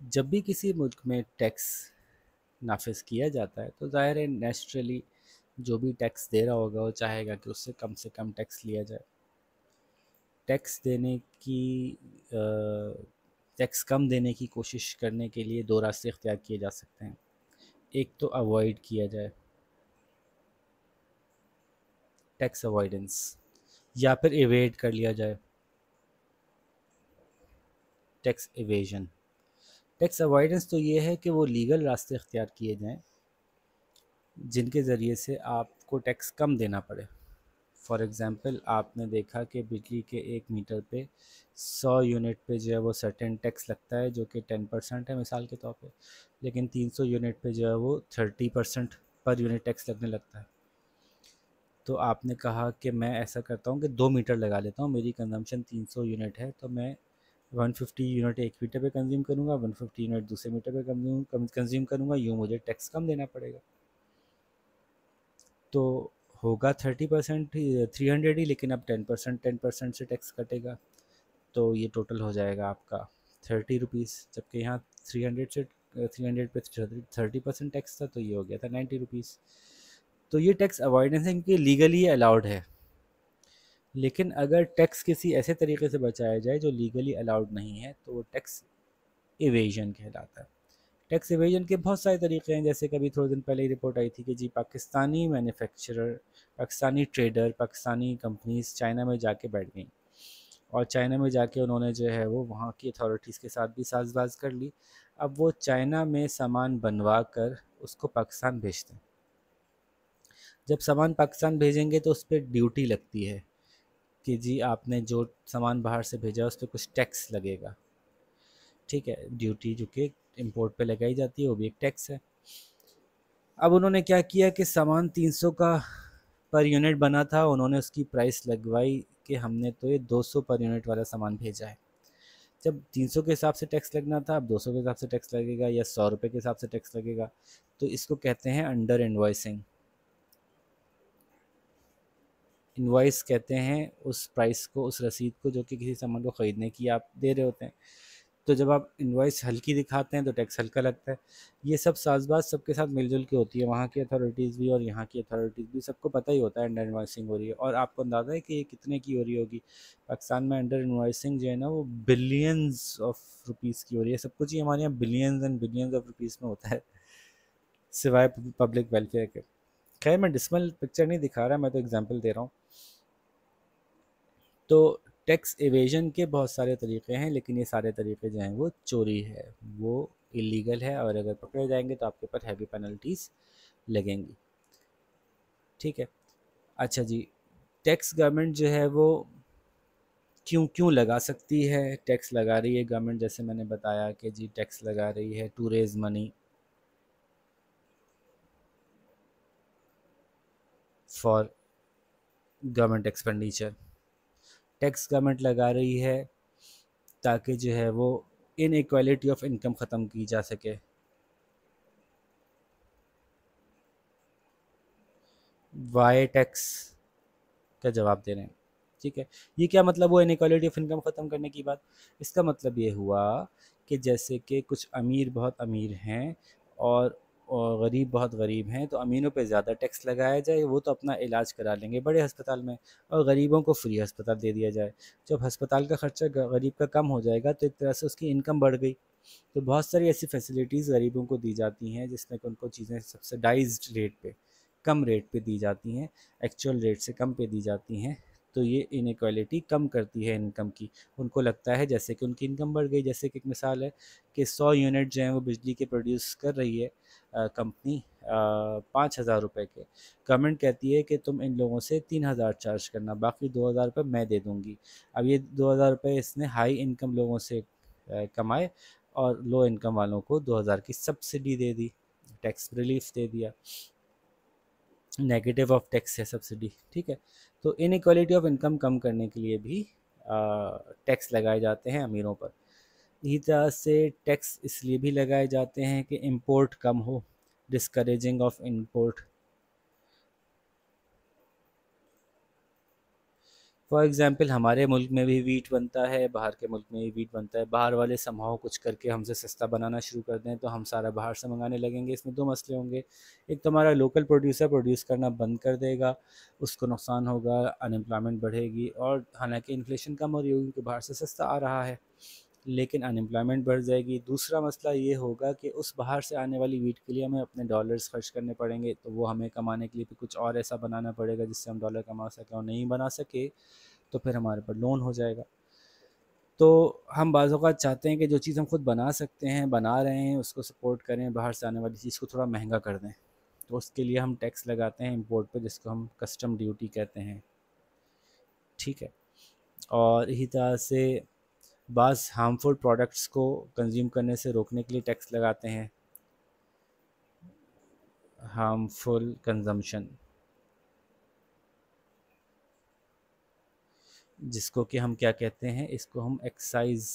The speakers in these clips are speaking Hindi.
जब भी किसी मुल्क में टैक्स नाफिज किया जाता है तो ज़ाहिर है नेचुरली जो भी टैक्स दे रहा होगा वो चाहेगा कि उससे कम से कम टैक्स लिया जाए। टैक्स देने की टैक्स कम देने की कोशिश करने के लिए दो रास्ते इख्तियार किए जा सकते हैं। एक तो अवॉइड किया जाए, टैक्स अवॉइडेंस, या फिर एवेड कर लिया जाए, टैक्स इवेजन। टैक्स अवॉइडेंस तो ये है कि वो लीगल रास्ते इख्तियार किए जाएं जिनके ज़रिए से आपको टैक्स कम देना पड़े। फॉर एग्ज़ाम्पल आपने देखा कि बिजली के 1 मीटर पे 100 यूनिट पे जो है वो सर्टेन टैक्स लगता है जो कि 10% है मिसाल के तौर पे, लेकिन 300 यूनिट पे जो है वो 30% पर यूनिट टैक्स लगने लगता है। तो आपने कहा कि मैं ऐसा करता हूँ कि 2 मीटर लगा लेता हूँ, मेरी कंजम्पशन 300 यूनिट है तो मैं 150 यूनिट 1 मीटर पे कंज्यूम करूँगा, 150 यूनिट दूसरे मीटर पे कंज्यूम करूँगा, यूँ मुझे टैक्स कम देना पड़ेगा। तो होगा 30% 300 ही, लेकिन अब 10% से टैक्स कटेगा तो ये टोटल हो जाएगा आपका 30 रुपीज़, जबकि यहाँ 300 पे 30% टैक्स था तो ये हो गया था 90 रुपीज़। तो ये टैक्स अवॉइडेंस है क्योंकि लीगली अलाउड है। लेकिन अगर टैक्स किसी ऐसे तरीके से बचाया जाए जो लीगली अलाउड नहीं है तो वो टैक्स इवेजन कहलाता है। टैक्स इवेजन के बहुत सारे तरीके हैं, जैसे कभी थोड़े दिन पहले ही रिपोर्ट आई थी कि जी Pakistani manufacturer, Pakistani trader, Pakistani companies China में जाके बैठ गई और चाइना में जाके उन्होंने जो है वो वहाँ की अथॉरिटीज़ के साथ भी साजबाज कर ली। अब वो चाइना में सामान बनवा कर उसको पाकिस्तान भेजते हैं। जब सामान पाकिस्तान भेजेंगे तो उस पर ड्यूटी लगती है कि जी आपने जो सामान बाहर से भेजा उस पर कुछ टैक्स लगेगा। ठीक है, ड्यूटी जो कि इम्पोर्ट पे लगाई जाती है वो भी एक टैक्स है। अब उन्होंने क्या किया कि सामान 300 का पर यूनिट बना था, उन्होंने उसकी प्राइस लगवाई कि हमने तो ये 200 पर यूनिट वाला सामान भेजा है। जब 300 के हिसाब से टैक्स लगना था अब 200 के हिसाब से टैक्स लगेगा या 100 रुपये के हिसाब से टैक्स लगेगा। तो इसको कहते हैं अंडर इन्वॉइसिंग। इन्वॉइस कहते हैं उस प्राइस को, उस रसीद को जो कि किसी सामान को ख़रीदने की आप दे रहे होते हैं। तो जब आप इन्वॉइस हल्की दिखाते हैं तो टैक्स हल्का लगता है। ये सब साजबाज सबके साथ मिलजुल के होती है, वहाँ की अथॉरिटीज़ भी और यहाँ की अथॉरिटीज़ भी, सबको पता ही होता है अंडर इन्वॉइसिंग हो रही है। और आपको अंदाज़ा है कि ये कितने की हो रही होगी। पाकिस्तान में अंडर इन्वॉइसिंग जो है ना वो बिलियंस ऑफ रुपीज़ की हो रही है। सब कुछ ही हमारे यहाँ billions and billions of rupees में होता है, सिवाय पब्लिक वेलफेयर के। खैर मैं डिस्मल पिक्चर नहीं दिखा रहा, मैं तो एग्जाम्पल दे रहा हूँ। तो टैक्स एवेजन के बहुत सारे तरीके हैं, लेकिन ये सारे तरीके जो हैं वो चोरी है, वो इलीगल है, और अगर पकड़े जाएंगे तो आपके ऊपर हैवी पेनल्टीज लगेंगी। ठीक है। अच्छा जी, टैक्स गवर्नमेंट जो है वो क्यों क्यों लगा सकती है, टैक्स लगा रही है गवर्नमेंट, जैसे मैंने बताया कि जी टैक्स लगा रही है to raise money for government expenditure. Tax government लगा रही है ताकि जो है वो इन इक्वालिटी ऑफ इनकम ख़त्म की जा सके। वाई टैक्स का जवाब दे रहे हैं। ठीक है, ये क्या मतलब हुआ इनइक्वालिटी ऑफ इनकम ख़त्म करने की बात? इसका मतलब ये हुआ कि जैसे कि कुछ अमीर बहुत अमीर हैं और गरीब बहुत गरीब हैं, तो अमीरों पे ज़्यादा टैक्स लगाया जाए, वो तो अपना इलाज करा लेंगे बड़े अस्पताल में, और गरीबों को फ्री अस्पताल दे दिया जाए। जब अस्पताल का खर्चा गरीब का कम हो जाएगा तो एक तरह से उसकी इनकम बढ़ गई। तो बहुत सारी ऐसी फैसिलिटीज़ गरीबों को दी जाती हैं जिसमें कि उनको चीज़ें सब्सिडाइज्ड रेट पे, कम रेट पे दी जाती हैं, एक्चुअल रेट से कम पे दी जाती हैं। तो ये इनइक्वालिटी कम करती है इनकम की। उनको लगता है जैसे कि उनकी इनकम बढ़ गई। जैसे कि एक मिसाल है कि 100 यूनिट जो हैं वो बिजली के प्रोड्यूस कर रही है कंपनी 5,000 रुपये के। गवर्नमेंट कहती है कि तुम इन लोगों से 3,000 चार्ज करना, बाकी 2,000 रुपये मैं दे दूँगी। अब ये 2,000 रुपये इसने हाई इनकम लोगों से कमाए और लो इनकम वालों को 2,000 की सब्सिडी दे दी, टैक्स रिलीफ दे दिया। नेगेटिव ऑफ टैक्स है सब्सिडी। ठीक है। तो इनइक्वालिटी ऑफ इनकम कम करने के लिए भी टैक्स लगाए जाते हैं अमीरों पर। इसी तरह से टैक्स इसलिए भी लगाए जाते हैं कि इंपोर्ट कम हो, discouraging of import. For example हमारे मुल्क में भी वीट बनता है, बाहर के मुल्क में भी वीट बनता है। बाहर वाले समहाउ कुछ करके हमसे सस्ता बनाना शुरू कर दें तो हम सारा बाहर से मंगाने लगेंगे। इसमें दो मसले होंगे, एक तो हमारा लोकल प्रोड्यूसर प्रोड्यूस करना बंद कर देगा, उसको नुकसान होगा, अनएम्प्लॉयमेंट बढ़ेगी, और हालांकि इन्फ्लेशन कम हो रही होगी क्योंकि बाहर से सस्ता आ रहा है, लेकिन अनएम्प्लॉयमेंट बढ़ जाएगी। दूसरा मसला ये होगा कि उस बाहर से आने वाली वीट के लिए हमें अपने डॉलर्स खर्च करने पड़ेंगे, तो वो हमें कमाने के लिए भी कुछ और ऐसा बनाना पड़ेगा जिससे हम डॉलर कमा सकें, और नहीं बना सके तो फिर हमारे पर लोन हो जाएगा। तो हम बाज़ औक़ात चाहते हैं कि जो चीज़ हम खुद बना सकते हैं, बना रहे हैं, उसको सपोर्ट करें, बाहर से आने वाली चीज़ को थोड़ा महंगा कर दें। तो उसके लिए हम टैक्स लगाते हैं इंपोर्ट पे, जिसको हम कस्टम ड्यूटी कहते हैं। ठीक है। और इसी तरह से बाज़ हार्मफुल प्रोडक्ट्स को कंज्यूम करने से रोकने के लिए टैक्स लगाते हैं, हार्मफुल कंजम्पशन, जिसको कि हम क्या कहते हैं, इसको हम एक्साइज़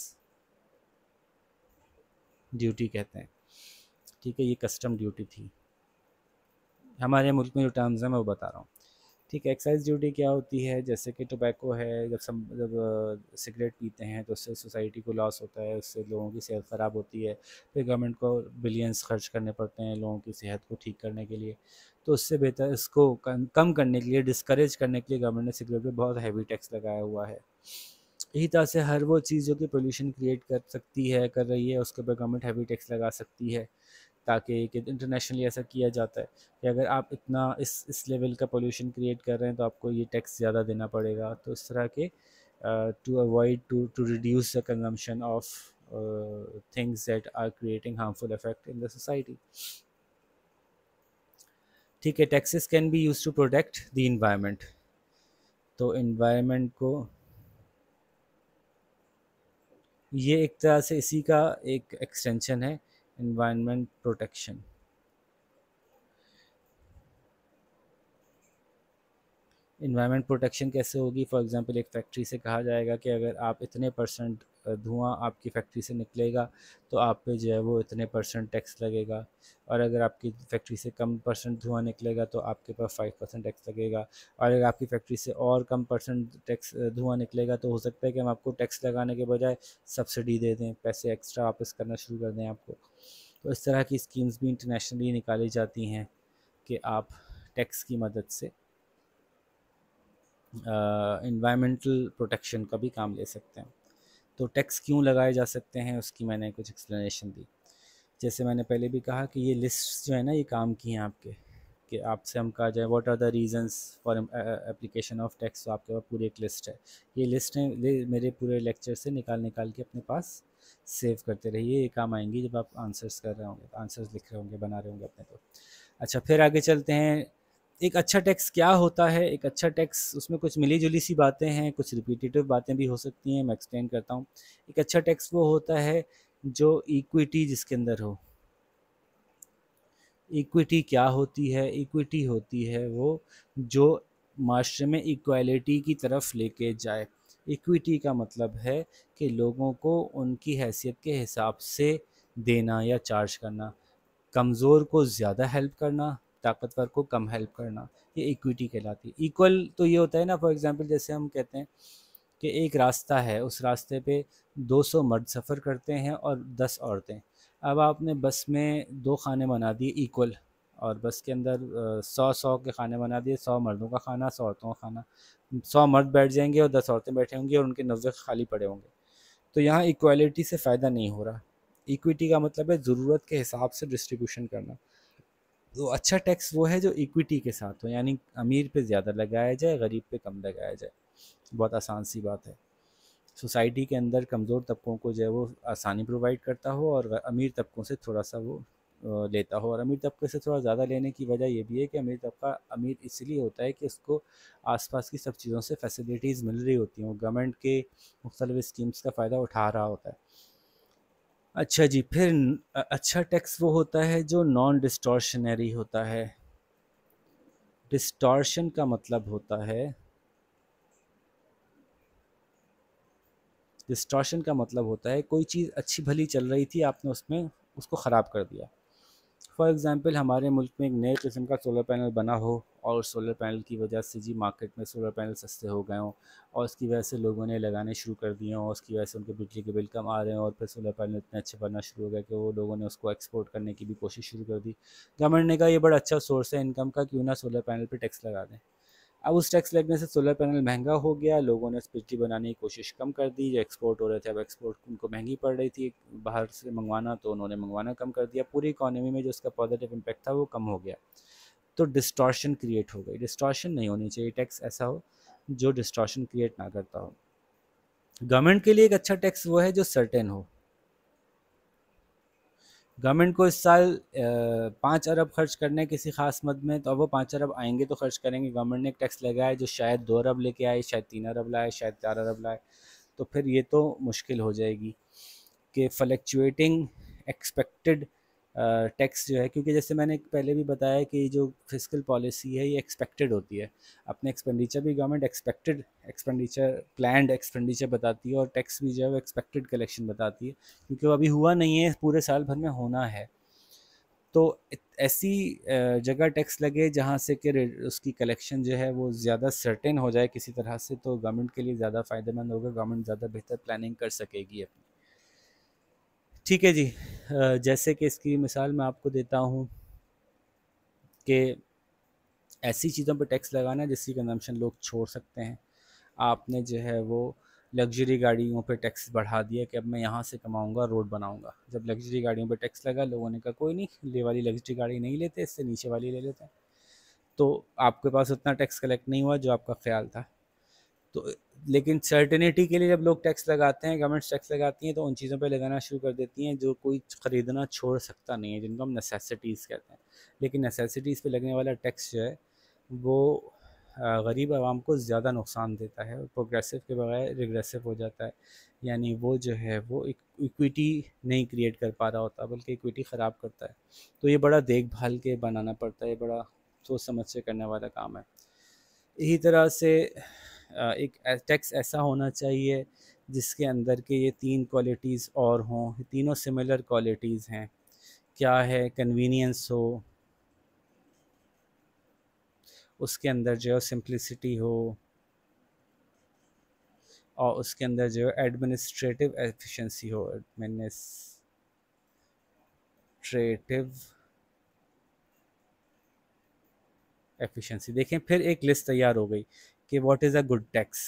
ड्यूटी कहते हैं। ठीक है, ये कस्टम ड्यूटी थी। हमारे मुल्क में जो टर्म्स हैं मैं वो बता रहा हूँ। ठीक है, एक्साइज़ ड्यूटी क्या होती है, जैसे कि टोबैको है, जब सिगरेट पीते हैं तो उससे सोसाइटी को लॉस होता है, उससे लोगों की सेहत ख़राब होती है, फिर गवर्नमेंट को बिलियंस खर्च करने पड़ते हैं लोगों की सेहत को ठीक करने के लिए। तो उससे बेहतर इसको कम करने के लिए, डिस्करेज करने के लिए गवर्नमेंट ने सिगरेट पर बहुत हैवी टैक्स लगाया हुआ है। इसी तरह से हर वो चीज़ जो कि पोल्यूशन क्रिएट कर सकती है, कर रही है, उसके ऊपर गवर्नमेंट हैवी टैक्स लगा सकती है, ताकि कि इंटरनेशनली ऐसा किया जाता है कि अगर आप इतना इस लेवल का पोल्यूशन क्रिएट कर रहे हैं तो आपको ये टैक्स ज़्यादा देना पड़ेगा। तो इस तरह के to avoid to reduce the consumption of things that are creating harmful effect in the society. ठीक है, taxes can be use to protect the environment. तो इन्वायरमेंट को, ये एक तरह से इसी का एक एक्सटेंशन है, इन्वायरमेंट प्रोटेक्शन। इन्वायरमेंट प्रोटेक्शन कैसे होगी? फॉर एग्जांपल एक फैक्ट्री से कहा जाएगा कि अगर आप इतने परसेंट धुआं आपकी फैक्ट्री से निकलेगा तो आप पे जो है वो इतने परसेंट टैक्स लगेगा, और अगर आपकी फैक्ट्री से कम परसेंट धुआं निकलेगा तो आपके पास 5% टैक्स लगेगा, और अगर आपकी फैक्ट्री से और कम परसेंट टैक्स धुआं निकलेगा तो हो सकता है कि हम आपको टैक्स लगाने के बजाय सब्सिडी दे दें, पैसे एक्स्ट्रा वापस करना शुरू कर दें आपको। तो इस तरह की स्कीम्स भी इंटरनेशनली निकाली जाती हैं कि आप टैक्स की मदद से इन्वायरमेंटल प्रोटेक्शन का भी काम ले सकते हैं। तो टैक्स क्यों लगाए जा सकते हैं उसकी मैंने कुछ एक्सप्लेनेशन दी। जैसे मैंने पहले भी कहा कि ये लिस्ट जो है ना, ये काम की हैं आपके, कि आपसे हम कहा जाए what are the reasons for application of tax, तो आपके पास पूरी एक लिस्ट है। ये लिस्ट है, मेरे पूरे लेक्चर से निकाल निकाल के अपने पास सेव करते रहिए, ये काम आएंगी जब आप आंसर्स कर रहे होंगे, आंसर्स लिख रहे होंगे, बना रहे होंगे अपने। तो अच्छा, फिर आगे चलते हैं। एक अच्छा टैक्स क्या होता है? एक अच्छा टैक्स, उसमें कुछ मिली जुली सी बातें हैं, कुछ रिपीटेटिव बातें भी हो सकती हैं, मैं एक्सप्लेन करता हूँ। एक अच्छा टैक्स वो होता है जो इक्विटी जिसके अंदर हो। इक्विटी क्या होती है? इक्विटी होती है वो जो माशरे में इक्वालिटी की तरफ लेके जाए। इक्विटी का मतलब है कि लोगों को उनकी हैसियत के हिसाब से देना या चार्ज करना, कमज़ोर को ज़्यादा हेल्प करना, ताकतवर को कम हेल्प करना, ये इक्विटी कहलाती है। इक्वल तो ये होता है ना, फॉर एग्जांपल जैसे हम कहते हैं कि एक रास्ता है, उस रास्ते पे 200 मर्द सफ़र करते हैं और 10 औरतें। अब आपने बस में 2 खाने बना दिए इक्वल, और बस के अंदर 100 के खाने बना दिए, 100 मर्दों का खाना, 100 औरतों का खाना। 100 मर्द बैठ जाएंगे और 10 औरतें बैठे होंगी और उनके 90 खाली पड़े होंगे। तो यहाँ इक्वालिटी से फ़ायदा नहीं हो रहा। इक्विटी का मतलब है ज़रूरत के हिसाब से डिस्ट्रीब्यूशन करना। तो अच्छा टैक्स वो है जो इक्विटी के साथ हो, यानी अमीर पे ज़्यादा लगाया जाए, गरीब पे कम लगाया जाए। बहुत आसान सी बात है। सोसाइटी के अंदर कमज़ोर तबकों को जो है वो आसानी प्रोवाइड करता हो, और अमीर तबकों से थोड़ा सा वो लेता हो। और अमीर तबके से थोड़ा ज़्यादा लेने की वजह ये भी है कि अमीर तबका अमीर इसलिए होता है कि उसको आसपास की सब चीज़ों से फैसिलिटीज़ मिल रही होती हैं, वो गवर्नमेंट के मुख्तलिफ स्कीम्स का फ़ायदा उठा रहा होता है। अच्छा जी, फिर अच्छा टैक्स वो होता है जो नॉन डिस्टॉर्शनरी होता है। डिस्टॉर्शन का मतलब होता है, डिस्टॉर्शन का मतलब होता है कोई चीज़ अच्छी भली चल रही थी, आपने उसमें उसको ख़राब कर दिया। फॉर एग्ज़ाम्पल हमारे मुल्क में एक नए किस्म का सोलर पैनल बना हो और सोलर पैनल की वजह से जी मार्केट में सोलर पैनल सस्ते हो गए हों और उसकी वजह से लोगों ने लगाने शुरू कर दिए हों और उसकी वजह से उनके बिजली के बिल कम आ रहे हैं और फिर सोलर पैनल इतने अच्छे बनना शुरू हो गए कि वो लोगों ने उसको एक्सपोर्ट करने की भी कोशिश शुरू कर दी। गवर्नमेंट ने कहा ये बड़ा अच्छा सोर्स है इनकम का, क्यों ना सोलर पैनल पर टैक्स लगा दें। अब उस टैक्स लगने से सोलर पैनल महंगा हो गया, लोगों ने बिजली बनाने की कोशिश कम कर दी, जो एक्सपोर्ट हो रहे थे अब एक्सपोर्ट उनको महंगी पड़ रही थी बाहर से मंगवाना, तो उन्होंने मंगवाना कम कर दिया। पूरी इकोनॉमी में जो उसका पॉजिटिव इम्पैक्ट था वो कम हो गया, तो डिस्टॉर्शन क्रिएट हो गई। डिस्टॉर्शन नहीं होनी चाहिए, टैक्स ऐसा हो जो डिस्टॉर्शन क्रिएट ना करता हो। गवर्नमेंट के लिए एक अच्छा टैक्स वो है जो सर्टेन हो। गवर्नमेंट को इस साल 5 अरब खर्च करने किसी खास मद में, तो अब वो 5 अरब आएंगे तो खर्च करेंगे। गवर्नमेंट ने एक टैक्स लगाया जो शायद 2 अरब लेके आए, शायद 3 अरब लाए, शायद 4 अरब लाए, तो फिर ये तो मुश्किल हो जाएगी कि फ्लक्चुएटिंग एक्सपेक्टेड टैक्स जो है, क्योंकि जैसे मैंने पहले भी बताया कि जो फिस्कल पॉलिसी है ये एक्सपेक्टेड होती है। अपने एक्सपेंडिचर भी government expected expenditure, planned expenditure बताती है, और टैक्स भी जो है वो एक्सपेक्टेड कलेक्शन बताती है, क्योंकि वो अभी हुआ नहीं है, पूरे साल भर में होना है। तो ऐसी जगह टैक्स लगे जहाँ से कि उसकी कलेक्शन जो है वो ज़्यादा सर्टेन हो जाए किसी तरह से, तो गवर्नमेंट के लिए ज़्यादा फ़ायदेमंद होगा, गवर्नमेंट ज़्यादा बेहतर प्लानिंग कर सकेगी अपनी। ठीक है जी। जैसे कि इसकी मिसाल मैं आपको देता हूँ कि ऐसी चीज़ों पर टैक्स लगाना जिसकी कंजम्पशन लोग छोड़ सकते हैं। आपने जो है वो लग्जरी गाड़ियों पे टैक्स बढ़ा दिया कि अब मैं यहाँ से कमाऊँगा, रोड बनाऊँगा। जब लग्जरी गाड़ियों पे टैक्स लगा, लोगों ने कहा कोई नहीं, ये वाली लग्जरी गाड़ी नहीं लेते, इससे नीचे वाली ले लेते हैं। तो आपके पास उतना टैक्स कलेक्ट नहीं हुआ जो आपका ख्याल था। तो लेकिन सर्टेनिटी के लिए जब लोग टैक्स लगाते हैं, गवर्नमेंट टैक्स लगाती हैं, तो उन चीज़ों पे लगाना शुरू कर देती हैं जो कोई ख़रीदना छोड़ सकता नहीं है, जिनको हम नेसेसिटीज़ कहते हैं। लेकिन नेसेसिटीज़ पे लगने वाला टैक्स जो है वो गरीब आवाम को ज़्यादा नुकसान देता है और प्रोग्रेसिव के बगैर रिग्रेसिव हो जाता है। यानी वो जो है वो इक्विटी नहीं क्रिएट कर पा रहा होता, बल्कि इक्विटी ख़राब करता है। तो ये बड़ा देखभाल के बनाना पड़ता है, ये बड़ा सोच समझ से करने वाला काम है। इसी तरह से एक टैक्स ऐसा होना चाहिए जिसके अंदर के ये 3 क्वालिटीज़ और हों, तीनों सिमिलर क्वालिटीज़ हैं। क्या है? कन्वीनियंस हो, उसके अंदर जो है सिंप्लिसिटी हो, और उसके अंदर जो है एडमिनिस्ट्रेटिव एफिशिएंसी हो। Administrative efficiency. देखें, फिर एक लिस्ट तैयार हो गई कि what is a good tax,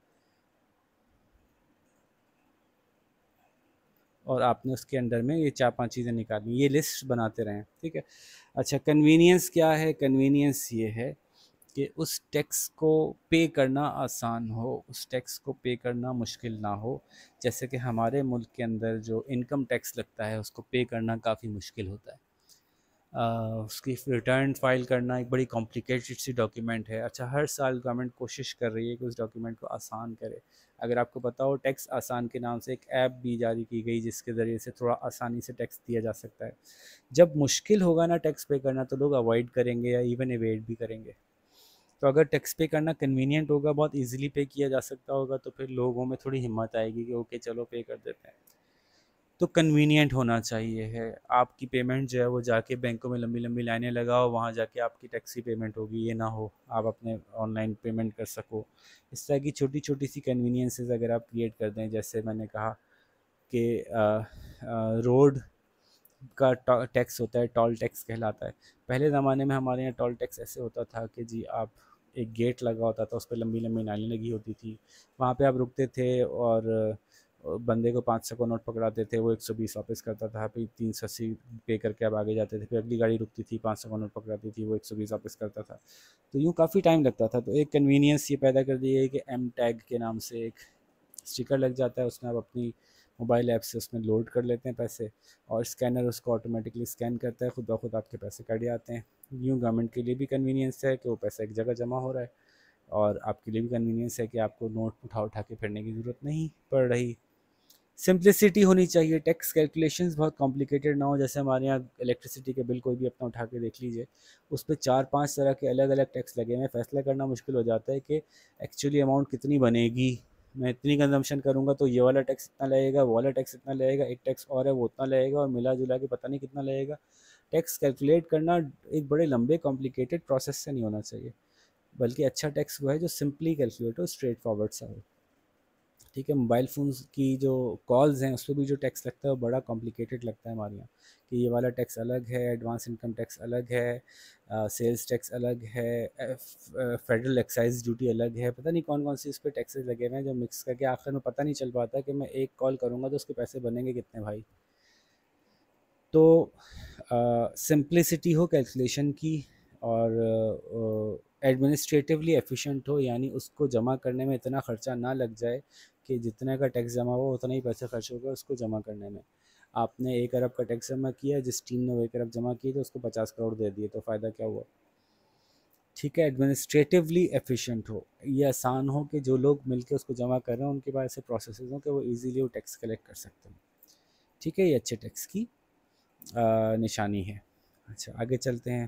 और आपने उसके अंडर में ये 4-5 चीज़ें निकाली, ये लिस्ट बनाते रहें। ठीक है। अच्छा, कन्वीनियंस क्या है? कन्वीनियंस ये है कि उस टैक्स को पे करना आसान हो, उस टैक्स को पे करना मुश्किल ना हो। जैसे कि हमारे मुल्क के अंदर जो इनकम टैक्स लगता है उसको पे करना काफ़ी मुश्किल होता है। उसकी रिटर्न फाइल करना एक बड़ी कॉम्प्लिकेटेड सी डॉक्यूमेंट है। अच्छा, हर साल गवर्नमेंट कोशिश कर रही है कि उस डॉक्यूमेंट को आसान करे। अगर आपको पता हो, टैक्स आसान के नाम से एक ऐप भी जारी की गई जिसके ज़रिए से थोड़ा आसानी से टैक्स दिया जा सकता है। जब मुश्किल होगा ना टैक्स पे करना, तो लोग अवॉइड करेंगे या इवन एवेड भी करेंगे। तो अगर टैक्स पे करना कन्वीनियंट होगा, बहुत ईजिली पे किया जा सकता होगा, तो फिर लोगों में थोड़ी हिम्मत आएगी कि ओके चलो पे कर देते हैं। तो कन्वीनियंट होना चाहिए है। आपकी पेमेंट जो है वो जाके बैंकों में लंबी लंबी लाइनें लगाओ, वहाँ जाके आपकी टैक्सी पेमेंट होगी, ये ना हो आप अपने ऑनलाइन पेमेंट कर सको। इस तरह की छोटी छोटी सी कन्वीनियंसेस अगर आप क्रिएट कर दें, जैसे मैंने कहा कि रोड का टैक्स होता है, टोल टैक्स कहलाता है। पहले ज़माने में हमारे यहाँ टोल टैक्स ऐसे होता था कि जी आप, एक गेट लगा होता था, उस पर लंबी लंबी नालियाँ लगी होती थी, वहाँ पे आप रुकते थे और बंदे को 500 का नोट पकड़ाते थे, वो 120 वापस करता था, फिर 380 पे करके आप आगे जाते थे, फिर अगली गाड़ी रुकती थी, 500 का नोट पकड़ाती थी, वो 120 वापस करता था। तो यूँ काफ़ी टाइम लगता था। तो एक कन्वीनियंस ये पैदा कर दी है कि एम टैग के नाम से एक स्टिकर लग जाता है, उसमें आप अपनी मोबाइल ऐप से उसमें लोड कर लेते हैं पैसे, और स्कैनर उसको ऑटोमेटिकली स्कैन करता है, खुद ब खुद आपके पैसे कट जाते हैं। यूँ गवर्नमेंट के लिए भी कन्वीनियंस है कि वो पैसा एक जगह जमा हो रहा है, और आपके लिए भी कन्वीनियंस है कि आपको नोट उठा उठा के फिरने की ज़रूरत नहीं पड़ रही। सिंप्लिसिटी होनी चाहिए, टैक्स कैलकुलेशंस बहुत कॉम्प्लिकेटेड ना हो। जैसे हमारे यहाँ इलेक्ट्रिसिटी के बिल कोई भी अपना उठा के देख लीजिए, उस पर 4-5 तरह के अलग अलग टैक्स लगे हैं। फैसला करना मुश्किल हो जाता है कि एक्चुअली अमाउंट कितनी बनेगी। मैं इतनी कंजम्पशन करूँगा तो ये वाला टैक्स इतना लगेगा, वो वाला टैक्स इतना लगेगा, एक टैक्स और है वो उतना लगेगा, और मिला जुला के पता नहीं कितना लगेगा। टैक्स कैलकुलेट करना एक बड़े लंबे कॉम्प्लिकेटेड प्रोसेस से नहीं होना चाहिए, बल्कि अच्छा टैक्स वो है जो सिंपली कैलकुलेट हो, स्ट्रेट फॉरवर्ड सा हो। ठीक है, मोबाइल फ़ोन्स की जो कॉल्स हैं उस पर भी जो टैक्स लगता है वो बड़ा कॉम्प्लिकेटेड लगता है हमारे यहाँ, कि ये वाला टैक्स अलग है, एडवांस इनकम टैक्स अलग है, सेल्स टैक्स अलग है, फेडरल एक्साइज ड्यूटी अलग है, पता नहीं कौन कौन सी इस पर टैक्सेस लगे हुए हैं जो मिक्स करके आखिर में पता नहीं चल पाता कि मैं एक कॉल करूँगा तो उसके पैसे बनेंगे कितने भाई। तो सिंप्लिसिटी हो कैलकुलेशन की, और एडमिनिस्ट्रेटिवली एफिशिएंट हो, यानी उसको जमा करने में इतना ख़र्चा ना लग जाए कि जितने का टैक्स जमा हो उतना ही पैसे खर्च होगा उसको जमा करने में। आपने 1 अरब का टैक्स जमा किया, जिस टीम ने वो 1 अरब जमा किए तो उसको 50 करोड़ दे दिए, तो फ़ायदा क्या हुआ। ठीक है, एडमिनिस्ट्रेटिवली एफिशिएंट हो, ये आसान हो कि जो लोग मिलकर उसको जमा कर रहे हैं उनके पास ऐसे प्रोसेस हों कि वो ईज़िली वो टैक्स कलेक्ट कर सकते हैं। ठीक है, ये अच्छे टैक्स की निशानी है। अच्छा, आगे चलते हैं।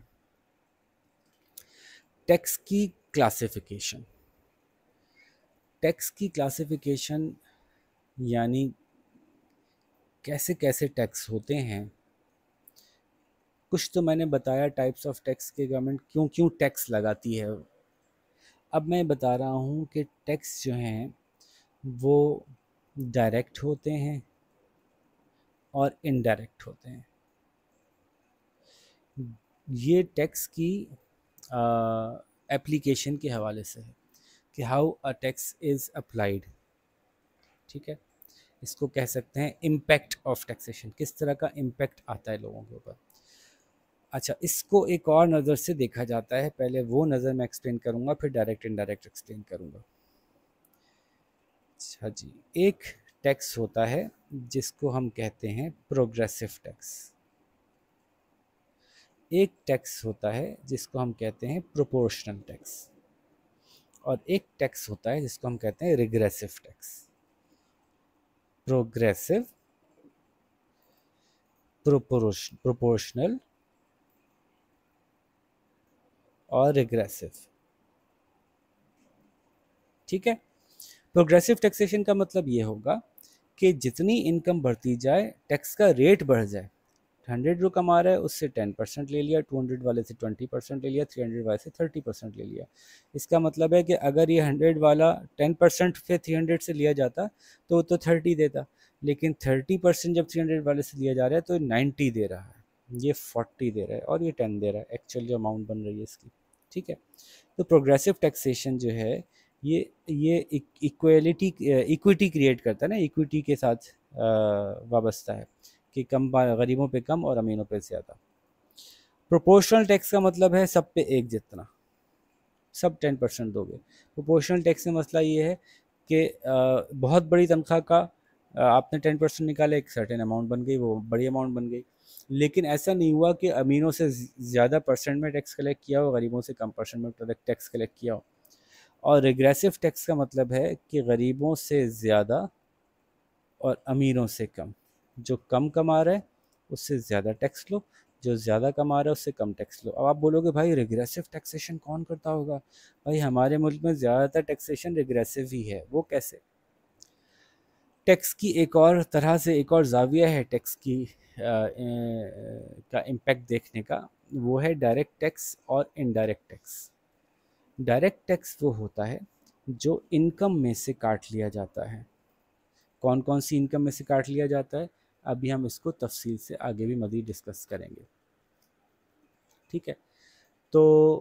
टैक्स की क्लासिफिकेशन। टैक्स की क्लासिफिकेशन यानी कैसे कैसे टैक्स होते हैं। कुछ तो मैंने बताया टाइप्स ऑफ टैक्स के, गवर्नमेंट क्यों क्यों टैक्स लगाती है। अब मैं बता रहा हूँ कि टैक्स जो हैं वो डायरेक्ट होते हैं और इनडायरेक्ट होते हैं। ये टैक्स की एप्लीकेशन के हवाले से है कि how a tax is applied. ठीक है, इसको कह सकते हैं इम्पैक्ट ऑफ टैक्सेशन, किस तरह का इम्पैक्ट आता है लोगों के ऊपर। अच्छा, इसको एक और नज़र से देखा जाता है, पहले वो नज़र मैं एक्सप्लेन करूँगा, फिर डायरेक्ट इनडायरेक्ट एक्सप्लेन करूँगा। अच्छा जी, एक टैक्स होता है जिसको हम कहते हैं प्रोग्रेसिव टैक्स। एक टैक्स होता है जिसको हम कहते हैं प्रोपोर्शनल टैक्स, और एक टैक्स होता है जिसको हम कहते हैं रिग्रेसिव टैक्स। प्रोग्रेसिव, प्रोपोर्शनल और रिग्रेसिव। ठीक है, प्रोग्रेसिव टैक्सेशन का मतलब ये होगा कि जितनी इनकम बढ़ती जाए टैक्स का रेट बढ़ जाए। 100 जो कमा रहा है उससे 10% ले लिया, 200 वाले से 20% ले लिया, 300 वाले से 30% ले लिया। इसका मतलब है कि अगर ये 100 वाला 10% फिर 300 से लिया जाता तो वो तो 30 देता, लेकिन 30% जब 300 वाले से लिया जा रहा है तो 90 दे रहा है, ये 40 दे रहा है और ये 10 दे रहा है, एक्चुअल जो अमाउंट बन रही है इसकी। ठीक है, तो प्रोग्रेसिव टैक्सेशन जो है ये इक्वलिटी इक्विटी क्रिएट करता है ना, इक्विटी के साथ वाबस्ता है कि कम गरीबों पे कम और अमीरों पे ज़्यादा। प्रोपोर्शनल टैक्स का मतलब है सब पे एक जितना, सब 10% दोगे। प्रोपोर्शनल टैक्स का मसला ये है कि बहुत बड़ी तनख्वाह का आपने 10% निकाला, एक सर्टेन अमाउंट बन गई, वो बड़ी अमाउंट बन गई, लेकिन ऐसा नहीं हुआ कि अमीरों से ज़्यादा परसेंट में टैक्स कलेक्ट किया हो, गरीबों से कम परसेंट में टैक्स कलेक्ट किया हो। और रिग्रेसिव टैक्स का मतलब है कि गरीबों से ज़्यादा और अमीरों से कम। जो कम कमा रहा है उससे ज़्यादा टैक्स लो, जो ज़्यादा कमा रहा है उससे कम टैक्स लो। अब आप बोलोगे भाई रिग्रेसिव टैक्सेशन कौन करता होगा। भाई हमारे मुल्क में ज़्यादातर टैक्सेशन रिग्रेसिव ही है। वो कैसे? टैक्स की एक और तरह से, एक और जाविया है टैक्स की का इम्पैक्ट देखने का, वो है डायरेक्ट टैक्स और इनडायरेक्ट टैक्स। डायरेक्ट टैक्स वो होता है जो इनकम में से काट लिया जाता है। कौन कौन सी इनकम में से काट लिया जाता है, अभी हम इसको तफसील से आगे भी मज़ीद डिस्कस करेंगे। ठीक है, तो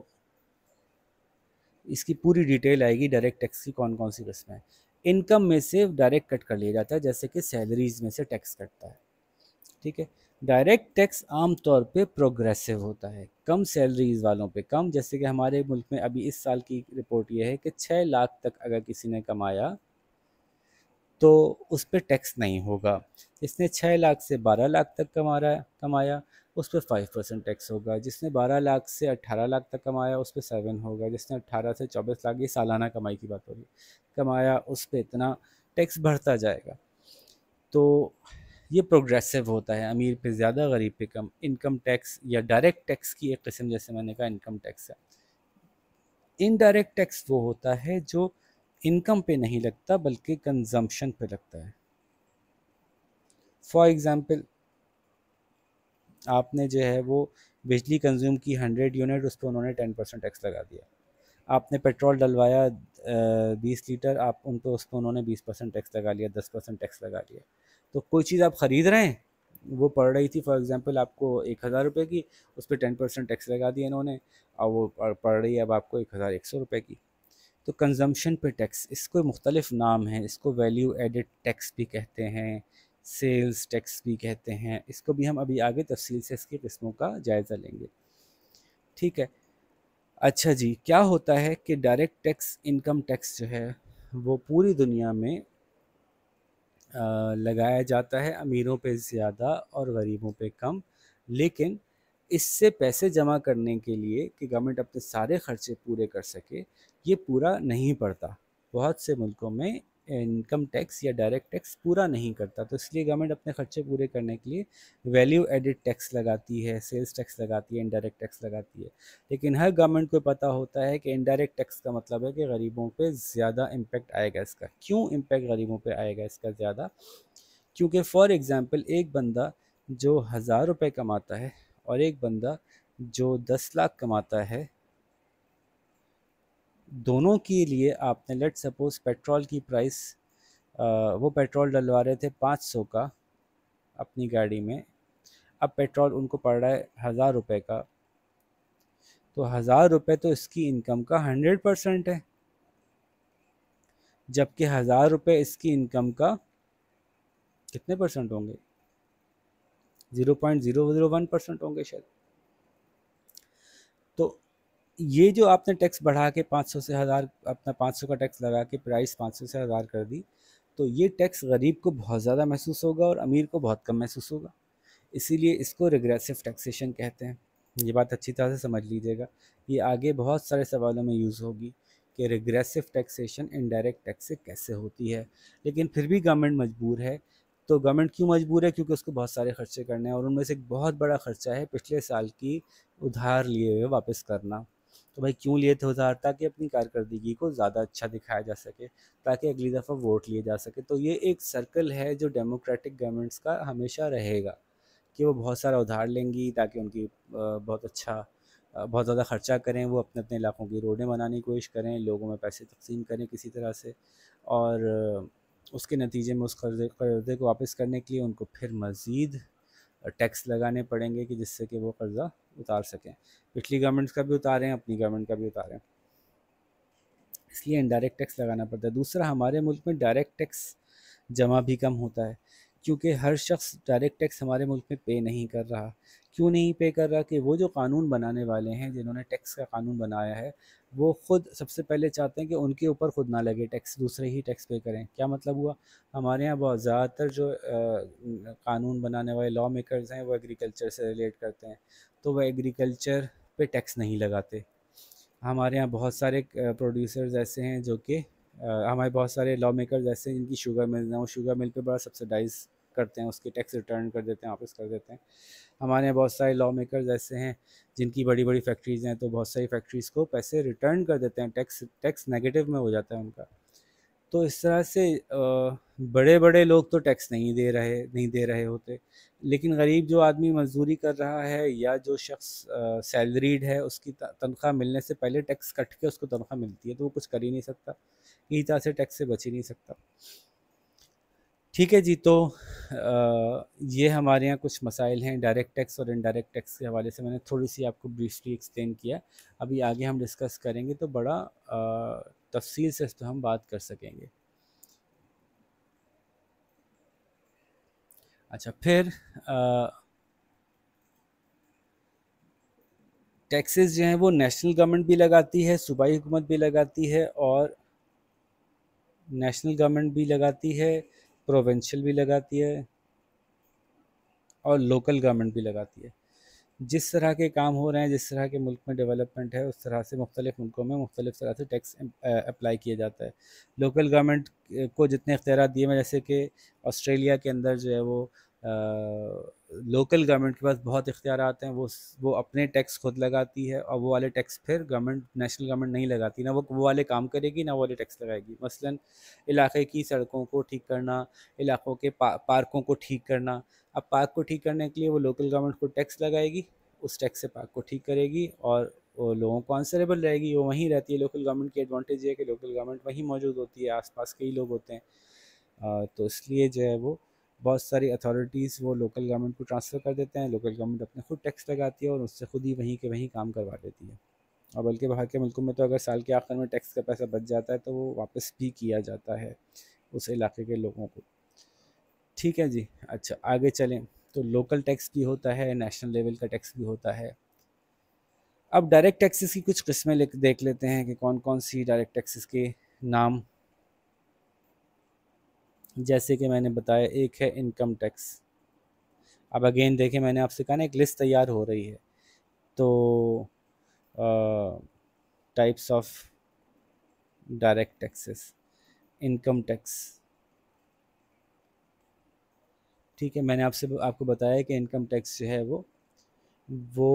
इसकी पूरी डिटेल आएगी डायरेक्ट टैक्स की कौन कौन सी किस्में हैं। इनकम में से डायरेक्ट कट कर लिया जाता है, जैसे कि सैलरीज में से टैक्स कटता है। ठीक है, डायरेक्ट टैक्स आम तौर पे प्रोग्रेसिव होता है, कम सैलरीज वालों पे कम। जैसे कि हमारे मुल्क में अभी इस साल की रिपोर्ट ये है कि 6 लाख तक अगर किसी ने कमाया तो उस पर टैक्स नहीं होगा। जिसने 6 लाख से 12 लाख तक कमाया उस पर 5% टैक्स होगा। जिसने 12 लाख से 18 लाख तक कमाया उस पर 7 होगा। जिसने 18 से 24 लाख, ये सालाना कमाई की बात हो रही है, कमाया, उस पर इतना टैक्स बढ़ता जाएगा। तो ये प्रोग्रेसिव होता है, अमीर पे ज़्यादा गरीब पे कम। इनकम टैक्स या डायरेक्ट टैक्स की एक किस्म, जैसे मैंने कहा इनकम टैक्स है। इनडायरेक्ट टैक्स वो होता है जो इनकम पे नहीं लगता बल्कि कंजम्पशन पे लगता है। फॉर एग्ज़ाम्पल, आपने जो है वो बिजली कंज्यूम की 100 यूनिट, उस पर उन्होंने 10% टैक्स लगा दिया। आपने पेट्रोल डलवाया 20 लीटर, आप उन पर उस पर उन्होंने 20% टैक्स लगा लिया, 10% टैक्स लगा लिया। तो कोई चीज़ आप ख़रीद रहे हैं, वो पड़ रही थी फॉर एग्जांपल आपको 1,000 रुपये की, उस पर 10% टैक्स लगा दिया इन्होंने, और वो पड़ रही है अब आपको 1,100 रुपये की। तो कंजम्पशन पे टैक्स, इसको मुख्तलिफ नाम हैं, इसको वैल्यू एडिड टैक्स भी कहते हैं, सेल्स टैक्स भी कहते हैं, इसको भी हम अभी आगे तफसील से इसकी किस्मों का जायज़ा लेंगे। ठीक है। अच्छा जी, क्या होता है कि डायरेक्ट टैक्स, इनकम टैक्स जो है वो पूरी दुनिया में लगाया जाता है, अमीरों पे ज़्यादा और गरीबों पे कम। लेकिन इससे पैसे जमा करने के लिए कि गवर्नमेंट अपने सारे खर्चे पूरे कर सके, ये पूरा नहीं पड़ता। बहुत से मुल्कों में इनकम टैक्स या डायरेक्ट टैक्स पूरा नहीं करता, तो इसलिए गवर्नमेंट अपने खर्चे पूरे करने के लिए वैल्यू एडिड टैक्स लगाती है, सेल्स टैक्स लगाती है, इनडायरेक्ट टैक्स लगाती है। लेकिन हर गवर्नमेंट को पता होता है कि इनडायरेक्ट टैक्स का मतलब है कि गरीबों पे ज़्यादा इम्पेक्ट आएगा इसका। क्यों इम्पेक्ट गरीबों पे आएगा इसका ज़्यादा? क्योंकि फॉर एग्ज़ाम्पल एक बंदा जो 1,000 रुपये कमाता है और एक बंदा जो 10 लाख कमाता है, दोनों के लिए आपने लेट सपोज़ पेट्रोल की प्राइस, वो पेट्रोल डलवा रहे थे 500 का अपनी गाड़ी में, अब पेट्रोल उनको पड़ रहा है 1,000 रुपये का, तो 1,000 रुपये तो इसकी इनकम का 100% है, जबकि 1,000 रुपये इसकी इनकम का कितने परसेंट होंगे? 0.001% होंगे शायद। तो ये जो आपने टैक्स बढ़ा के 500 से 1,000, अपना 500 का टैक्स लगा के प्राइस 500 से 1,000 कर दी, तो ये टैक्स गरीब को बहुत ज़्यादा महसूस होगा और अमीर को बहुत कम महसूस होगा। इसीलिए इसको रिग्रेसिव टैक्सेशन कहते हैं। ये बात अच्छी तरह से समझ लीजिएगा, ये आगे बहुत सारे सवालों में यूज़ होगी कि रिग्रेसिव टैक्सेशन इनडायरेक्ट टैक्स से कैसे होती है। लेकिन फिर भी गवर्नमेंट मजबूर है। तो गवर्नमेंट क्यों मजबूर है? क्योंकि उसको बहुत सारे खर्चे करने हैं, और उनमें से एक बहुत बड़ा खर्चा है पिछले साल की उधार लिए हुए वापस करना। तो भाई क्यों लिए थे उधार? ताकि अपनी कारकर्दगी को ज़्यादा अच्छा दिखाया जा सके, ताकि अगली दफ़ा वोट लिए जा सके। तो ये एक सर्कल है जो डेमोक्रेटिक गवर्नमेंट्स का हमेशा रहेगा, कि वो बहुत सारा उधार लेंगी ताकि उनकी बहुत अच्छा बहुत ज़्यादा ख़र्चा करें, वो अपने अपने इलाकों की रोडें बनाने की कोशिश करें, लोगों में पैसे तकसीम करें किसी तरह से, और उसके नतीजे में उस कर्ज़े को वापस करने के लिए उनको फिर मज़ीद टैक्स लगाने पड़ेंगे कि जिससे कि वो कर्ज़ा उतार सकें। पिछली गवर्नमेंट्स का भी उतारें, अपनी गवर्नमेंट का भी उतारें, इसलिए इनडायरेक्ट टैक्स लगाना पड़ता है। दूसरा, हमारे मुल्क में डायरेक्ट टैक्स जमा भी कम होता है, क्योंकि हर शख्स डायरेक्ट टैक्स हमारे मुल्क में पे नहीं कर रहा। क्यों नहीं पे कर रहा? कि वो जो कानून बनाने वाले हैं, जिन्होंने टैक्स का कानून बनाया है, वो ख़ुद सबसे पहले चाहते हैं कि उनके ऊपर खुद ना लगे टैक्स, दूसरे ही टैक्स पे करें। क्या मतलब हुआ? हमारे यहाँ बहुत ज़्यादातर जो कानून बनाने वाले लॉ मेकर्स हैं, वो एग्रीकल्चर से रिलेट करते हैं, तो वह एग्रीकल्चर पे टैक्स नहीं लगाते। हमारे यहाँ बहुत सारे प्रोड्यूसर्स ऐसे हैं जो कि हमारे बहुत सारे लॉ मेकर्स ऐसे हैं जिनकी शुगर मिल हैं, वो शुगर मिल पे बड़ा सब्सिडाइज़ करते हैं, उसके टैक्स रिटर्न कर देते हैं, वापस कर देते हैं। हमारे यहाँ बहुत सारे लॉ मेकर्स ऐसे हैं जिनकी बड़ी बड़ी फैक्ट्रीज़ हैं, तो बहुत सारी फैक्ट्रीज़ को पैसे रिटर्न कर देते हैं, टैक्स टैक्स नेगेटिव में हो जाता है उनका। तो इस तरह से बड़े बड़े लोग तो टैक्स नहीं दे रहे होते, लेकिन गरीब जो आदमी मजदूरी कर रहा है या जो शख्स सैलरीड है, उसकी तनख्वाह मिलने से पहले टैक्स कट के उसको तनख्वाह मिलती है, तो वो कुछ कर ही नहीं सकता, इसी तरह से टैक्स से बच ही नहीं सकता। ठीक है जी, तो ये हमारे यहाँ कुछ मसाइल हैं डायरेक्ट टैक्स और इनडायरेक्ट टैक्स के हवाले से, मैंने थोड़ी सी आपको ब्रीफली एक्सप्लेन किया। अभी आगे हम डिस्कस करेंगे तो बड़ा तफसील से इस पर हम बात कर सकेंगे। अच्छा, फिर टैक्सेस जो हैं वो नेशनल गवर्नमेंट भी लगाती है, सूबाई हुकूमत भी लगाती है, और नेशनल गवर्नमेंट भी लगाती है, प्रोविंशियल भी लगाती है, और लोकल गवर्नमेंट भी लगाती है। जिस तरह के काम हो रहे हैं, जिस तरह के मुल्क में डेवलपमेंट है, उस तरह से मुख्तलिफ़ मुल्कों में मुख्तलिफ़ तरह से टैक्स अप्लाई किया जाता है। लोकल गवर्नमेंट को जितने इख्तियारात दिए हैं, जैसे कि ऑस्ट्रेलिया के अंदर जो है वो लोकल गवर्नमेंट के पास बहुत इख्तियारात हैं, वो अपने टैक्स खुद लगाती है और वो वाले टैक्स फिर गवर्नमेंट नेशनल गवर्नमेंट नहीं लगाती, ना वो वाले काम करेगी ना वो वाले टैक्स लगाएगी। मसलन इलाके की सड़कों को ठीक करना, इलाकों के पार्कों को ठीक करना। अब पार्क को ठीक करने के लिए वो लोकल गवर्नमेंट को टैक्स लगाएगी, उस टैक्स से पार्क को ठीक करेगी और वो लोगों को आंसरेबल रहेगी, वो वहीं रहती है। लोकल गवर्नमेंट की एडवांटेज है कि लोकल गवर्नमेंट वहीं मौजूद होती है, आसपास कई लोग होते हैं। तो इसलिए जो है वो बहुत सारी अथॉरिटीज़ वो लोकल गवर्नमेंट को ट्रांसफ़र कर देते हैं, लोकल गवर्नमेंट अपने खुद टैक्स लगाती है और उससे खुद ही वहीं के वहीं काम करवा देती है। और बल्कि बाहर के मुल्कों में तो अगर साल के आखिर में टैक्स का पैसा बच जाता है तो वो वापस भी किया जाता है उस इलाके के लोगों को। ठीक है जी। अच्छा, आगे चलें तो लोकल टैक्स भी होता है, नेशनल लेवल का टैक्स भी होता है। अब डायरेक्ट टैक्सेस की कुछ किस्में देख लेते हैं कि कौन कौन सी डायरेक्ट टैक्सेस के नाम। जैसे कि मैंने बताया, एक है इनकम टैक्स। अब अगेन देखें, मैंने आपसे कहा ना एक लिस्ट तैयार हो रही है। तो types of direct taxes, income tax. ठीक है, मैंने आपको बताया कि इनकम टैक्स जो है वो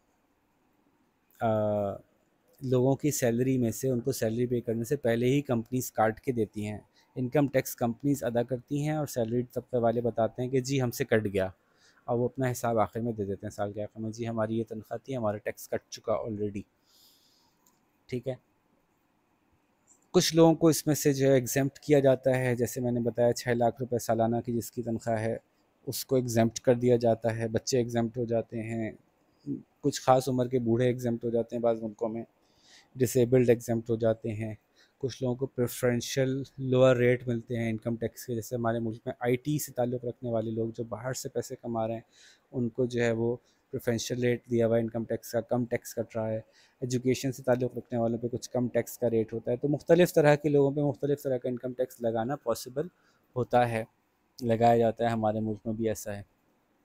आ, लोगों की सैलरी में से उनको सैलरी पे करने से पहले ही कंपनीज काट के देती हैं। इनकम टैक्स कंपनीज अदा करती हैं और सैलरी तबके वाले बताते हैं कि जी हमसे कट गया, और वो अपना हिसाब आखिर में दे देते हैं साल के आखिर में, जी हमारी ये तनख्वाह थी, हमारा टैक्स कट चुका ऑलरेडी। ठीक है, कुछ लोगों को इसमें से जो है एग्जेम्प्ट किया जाता है। जैसे मैंने बताया 6 लाख रुपए सालाना की जिसकी तनख्वाह है उसको एग्जेम्प्ट कर दिया जाता है, बच्चे एग्जेम्प्ट हो जाते हैं, कुछ ख़ास उम्र के बूढ़े एग्जेम्प्ट हो जाते हैं बाज़ मुल्कों में, डिसेबल्ड एग्जेम्प्ट हो जाते हैं। कुछ लोगों को प्रेफरेंशियल लोअर रेट मिलते हैं इनकम टैक्स के। जैसे हमारे मुल्क में आईटी से ताल्लुक़ रखने वाले लोग जो बाहर से पैसे कमा रहे हैं उनको जो है वो प्रेफरेंशियल रेट दिया हुआ है इनकम टैक्स का, कम टैक्स कट रहा है। एजुकेशन से ताल्लुक़ रखने वालों पे कुछ कम टैक्स का रेट होता है। तो मुख्तलिफ़ तरह के लोगों पे मुख्तलिफ़ तरह का इनकम टैक्स लगाना पॉसिबल होता है, लगाया जाता है। हमारे मुल्क में भी ऐसा है।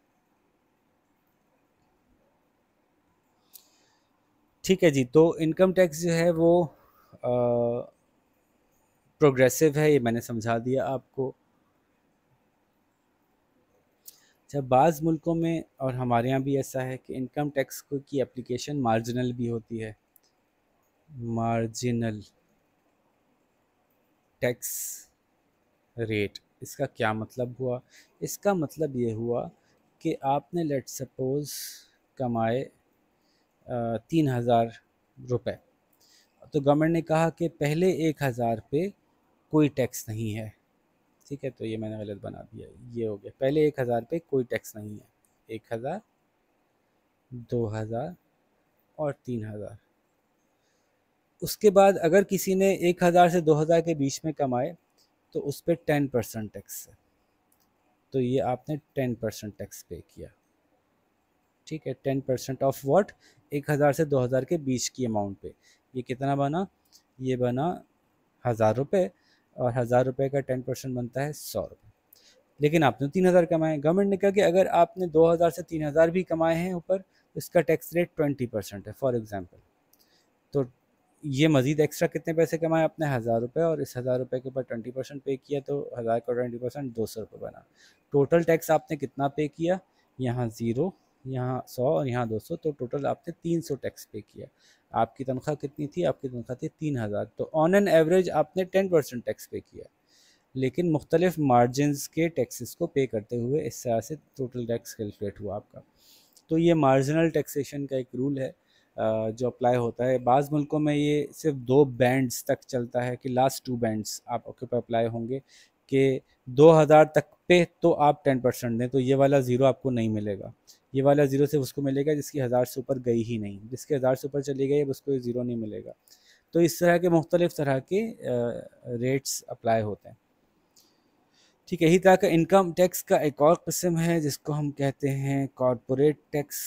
ठीक है जी। तो इनकम टैक्स जो है वो प्रोग्रेसिव है, ये मैंने समझा दिया आपको। जब बाज़ मुल्कों में और हमारे यहाँ भी ऐसा है कि इनकम टैक्स को की एप्लीकेशन मार्जिनल भी होती है। मार्जिनल टैक्स रेट, इसका क्या मतलब हुआ? इसका मतलब ये हुआ कि आपने लेट सपोज़ कमाए 3,000 रुपये, तो गवर्नमेंट ने कहा कि पहले 1,000 पे कोई टैक्स नहीं है। ठीक है, तो ये मैंने गलत बना दिया, ये हो गया पहले 1,000 पे कोई टैक्स नहीं है। 1,000, 2,000 और 3,000। उसके बाद अगर किसी ने 1,000 से 2,000 के बीच में कमाए तो उस पर 10% टैक्स है। तो ये आपने 10% टैक्स पे किया। ठीक है, 10% ऑफ व्हाट? 1,000 से 2,000 के बीच की अमाउंट पे। ये कितना बना? ये बना 1,000 रुपये, और 1,000 रुपये का 10% बनता है 100 रुपये। लेकिन आपने 3,000 कमाए। गवर्नमेंट ने कहा कि अगर आपने 2,000 से 3,000 भी कमाए हैं ऊपर, तो इसका टैक्स रेट 20% है फॉर एग्ज़ाम्पल। तो ये मज़ीद एक्स्ट्रा कितने पैसे कमाए आपने? 1,000 रुपये, और इस 1,000 रुपये के ऊपर 20% पे किया तो 1,000 का 20% 200 रुपये बना। टोटल टैक्स आपने कितना पे किया? यहाँ 0, यहाँ 100 और यहाँ 200, तो टोटल आपने 300 टैक्स पे किया। आपकी तनख्वाह कितनी थी? आपकी तनख्वाह थी 3,000, तो ऑन एन एवरेज आपने 10% टैक्स पे किया। लेकिन मुख्तलिफ मार्जिनस के टैक्सेस को पे करते हुए इस तरह से टोटल टैक्स कैलकुलेट हुआ आपका। तो ये मार्जिनल टैक्सेशन का एक रूल है जो अप्लाई होता है। बाज़ मुल्कों में ये सिर्फ 2 बैंड्स तक चलता है कि लास्ट 2 बैंड्स आपके ऊपर अप्लाई होंगे कि 2,000 तक पे तो आप 10% दें, तो ये वाला ज़ीरो आपको नहीं मिलेगा। ये वाला ज़ीरो सिर्फ उसको मिलेगा जिसकी 1,000 से ऊपर गई ही नहीं, जिसके 1,000 से ऊपर चली गई अब उसको ये ज़ीरो नहीं मिलेगा। तो इस तरह के मुख्तलिफ तरह के रेट्स अप्लाई होते हैं। ठीक है, इसी तरह का इनकम टैक्स का एक और किस्म है जिसको हम कहते हैं कॉरपोरेट टैक्स।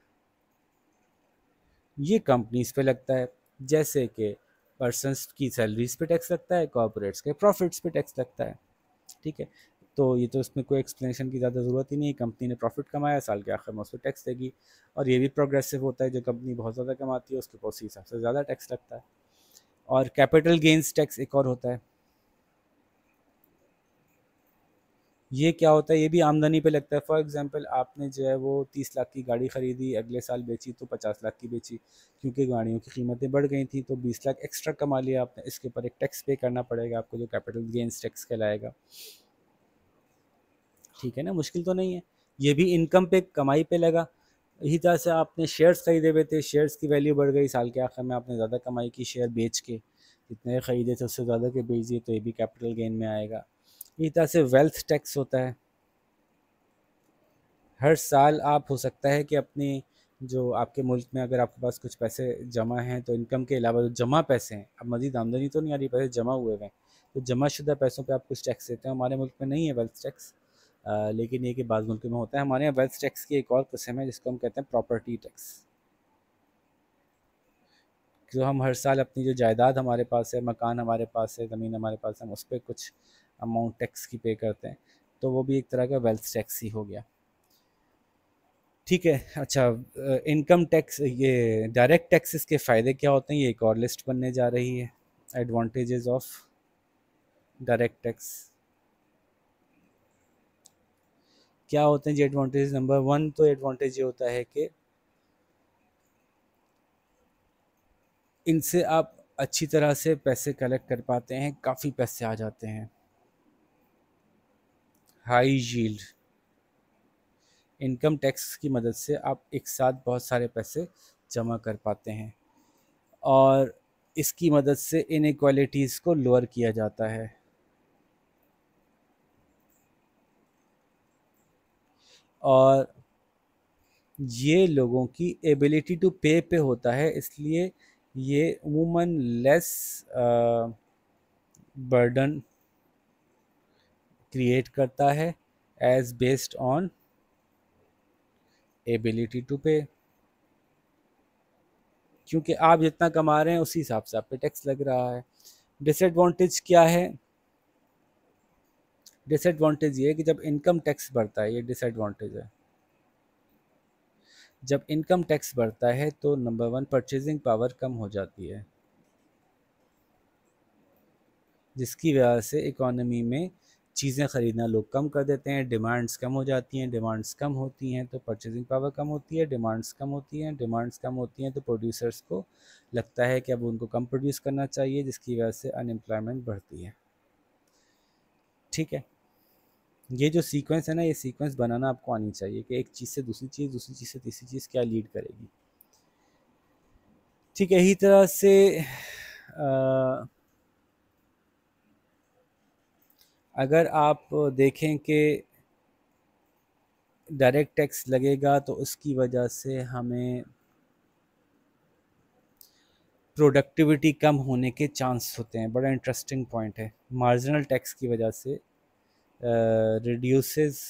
ये कंपनीज पे लगता है, जैसे कि पर्सनस की सैलरीज पे टैक्स लगता है, कॉरपोरेट्स के प्रॉफिट्स पे टैक्स लगता है। ठीक है, तो ये तो इसमें कोई एक्सप्लेनेशन की ज़्यादा ज़रूरत ही नहीं है। कंपनी ने प्रॉफिट कमाया, साल के आखिर में उस पर टैक्स देगी, और ये भी प्रोग्रेसिव होता है। जो कंपनी बहुत ज़्यादा कमाती है उसके ऊपर उसी हिसाब से ज़्यादा टैक्स लगता है। और कैपिटल गेंस टैक्स एक और होता है। ये क्या होता है, ये भी आमदनी पे लगता है। फॉर एग्जांपल आपने जो है वो 30 लाख की गाड़ी ख़रीदी, अगले साल बेची तो 50 लाख की बेची, क्योंकि गाड़ियों की कीमतें बढ़ गई थी, तो 20 लाख एक्स्ट्रा कमा लिया आपने। इसके ऊपर एक टैक्स पे करना पड़ेगा आपको, जो कैपिटल गेंस टैक्स कहलाएगा। ठीक है ना, मुश्किल तो नहीं है। ये भी इनकम पे, कमाई पे लगा। इसी तरह से आपने शेयर्स खरीदे हुए थे, शेयर्स की वैल्यू बढ़ गई, साल के आखिर में आपने ज़्यादा कमाई की शेयर बेच के, जितने खरीदे थे उससे ज़्यादा के बेच दिए, तो ये भी कैपिटल गेन में आएगा। इसी तरह से वेल्थ टैक्स होता है। हर साल आप, हो सकता है कि अपनी, जो आपके मुल्क में अगर आपके पास कुछ पैसे जमा हैं, तो इनकम के अलावा जो जमा पैसे हैं, अब मज़ीद आमदनी तो नहीं आ रही, पैसे जमा हुए हुए हैं, तो जमा शुदा पैसों पे आप कुछ टैक्स देते हैं। हमारे मुल्क में नहीं है वेल्थ टैक्स, लेकिन ये कि बाज़ मुल्कों में होता है। हमारे यहाँ वेल्थ टैक्स की एक और किस्म है जिसको हम कहते हैं प्रॉपर्टी टैक्स। जो हम हर साल अपनी जो जायदाद हमारे पास है, मकान हमारे पास है, ज़मीन हमारे पास है, हम उस पर कुछ अमाउंट टैक्स की पे करते हैं, तो वो भी एक तरह का वेल्थ टैक्स ही हो गया। ठीक है। अच्छा, इनकम टैक्स, ये डायरेक्ट टैक्सेस के फ़ायदे क्या होते हैं, ये एक और लिस्ट बनने जा रही है। एडवांटेजेस ऑफ डायरेक्ट टैक्स क्या होते हैं जी? एडवांटेज नंबर वन, तो एडवांटेज ये होता है कि इनसे आप अच्छी तरह से पैसे कलेक्ट कर पाते हैं, काफ़ी पैसे आ जाते हैं। हाई यील्ड, इनकम टैक्स की मदद से आप एक साथ बहुत सारे पैसे जमा कर पाते हैं, और इसकी मदद से इनइक्वालिटीज़ को लोअर किया जाता है। और ये लोगों की एबिलिटी टू पे होता है, इसलिए ये अमूमन लेस बर्डन क्रिएट करता है as based on ability to pay. क्योंकि आप जितना कमा रहे हैं उसी हिसाब से आप पे टैक्स लग रहा है। डिसएडवांटेज क्या है? डिसएडवांटेज ये है कि जब इनकम टैक्स बढ़ता है, ये डिसएडवांटेज है, जब इनकम टैक्स बढ़ता है तो नंबर वन, परचेजिंग पावर कम हो जाती है, जिसकी वजह से इकोनॉमी में चीज़ें ख़रीदना लोग कम कर देते हैं, डिमांड्स कम हो जाती हैं, डिमांड्स कम होती हैं तो परचेजिंग पावर कम होती है, डिमांड्स कम होती हैं, डिमांड्स कम होती हैं तो प्रोड्यूसर्स को लगता है कि अब उनको कम प्रोड्यूस करना चाहिए, जिसकी वजह से अनएम्प्लॉयमेंट बढ़ती है। ठीक है, ये जो सीक्वेंस है ना, ये सीक्वेंस बनाना आपको आनी चाहिए कि एक चीज़ से दूसरी चीज़, दूसरी चीज़ से तीसरी चीज़ क्या लीड करेगी। ठीक है, इसी तरह से अगर आप देखें कि डायरेक्ट टैक्स लगेगा तो उसकी वजह से हमें प्रोडक्टिविटी कम होने के चांस होते हैं। बड़ा इंटरेस्टिंग पॉइंट है। मार्जिनल टैक्स की वजह से रिड्यूसेस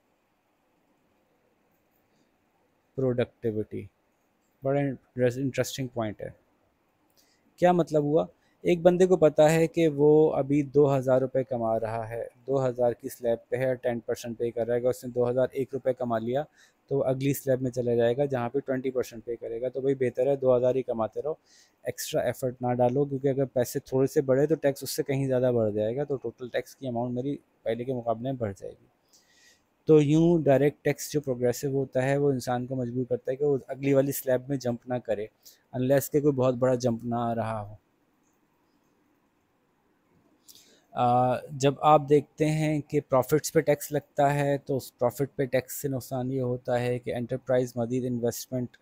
प्रोडक्टिविटी, बड़ा इंटरेस्टिंग पॉइंट है। क्या मतलब हुआ? एक बंदे को पता है कि वो अभी 2,000 रुपये कमा रहा है, 2,000 की स्लैब पे है, 10% पे करेगा, उसने 2,001 रुपये कमा लिया, तो अगली स्लैब में चला जाएगा जहाँ पे 20% पे करेगा। तो भाई बेहतर है 2,000 ही कमाते रहो, एक्स्ट्रा एफर्ट ना डालो, क्योंकि अगर पैसे थोड़े से बढ़े तो टैक्स उससे कहीं ज़्यादा बढ़ जाएगा, तो टोटल टैक्स की अमाउंट मेरी पहले के मुकाबले में बढ़ जाएगी। तो यूँ डायरेक्ट टैक्स जो प्रोग्रेसिव होता है वो इंसान को मजबूर करता है कि वो अगली वाली स्लैब में जंप ना करे, अनलेस के कोई बहुत बड़ा जंप ना आ रहा हो। जब आप देखते हैं कि प्रॉफिट्स पे टैक्स लगता है, तो उस प्रॉफिट पे टैक्स से नुकसान ये होता है कि एंटरप्राइज मज़ीद इन्वेस्टमेंट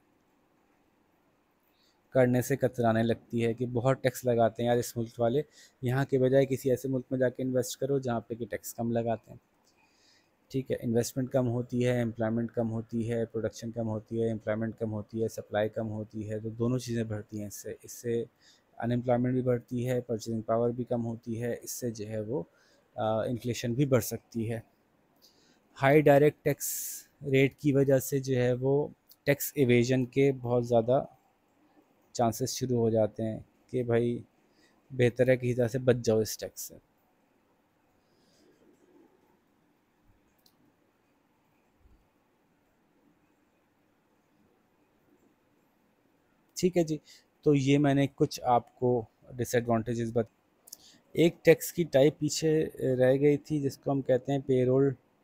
करने से कतराने लगती है कि बहुत टैक्स लगाते हैं यार इस मुल्क वाले, यहाँ के बजाय किसी ऐसे मुल्क में जाके इन्वेस्ट करो जहाँ पे कि टैक्स कम लगाते हैं। ठीक है, इन्वेस्टमेंट कम होती है, एम्प्लॉयमेंट कम होती है, प्रोडक्शन कम होती है, एम्प्लॉयमेंट कम होती है, सप्लाई कम होती है, तो दोनों चीज़ें बढ़ती हैं इससे। इससे अनएम्प्लॉयमेंट भी बढ़ती है, परचेजिंग पावर भी कम होती है, इससे जो है वो इन्फ्लेशन भी बढ़ सकती है। हाई डायरेक्ट टैक्स रेट की वजह से जो है वो टैक्स इवेजन के बहुत ज़्यादा चांसेस शुरू हो जाते हैं कि भाई बेहतर है किसी तरह से बच जाओ इस टैक्स से। ठीक है जी, तो ये मैंने कुछ आपको डिसएडवांटेजेस बता। एक टैक्स की टाइप पीछे रह गई थी जिसको हम कहते हैं पेरोल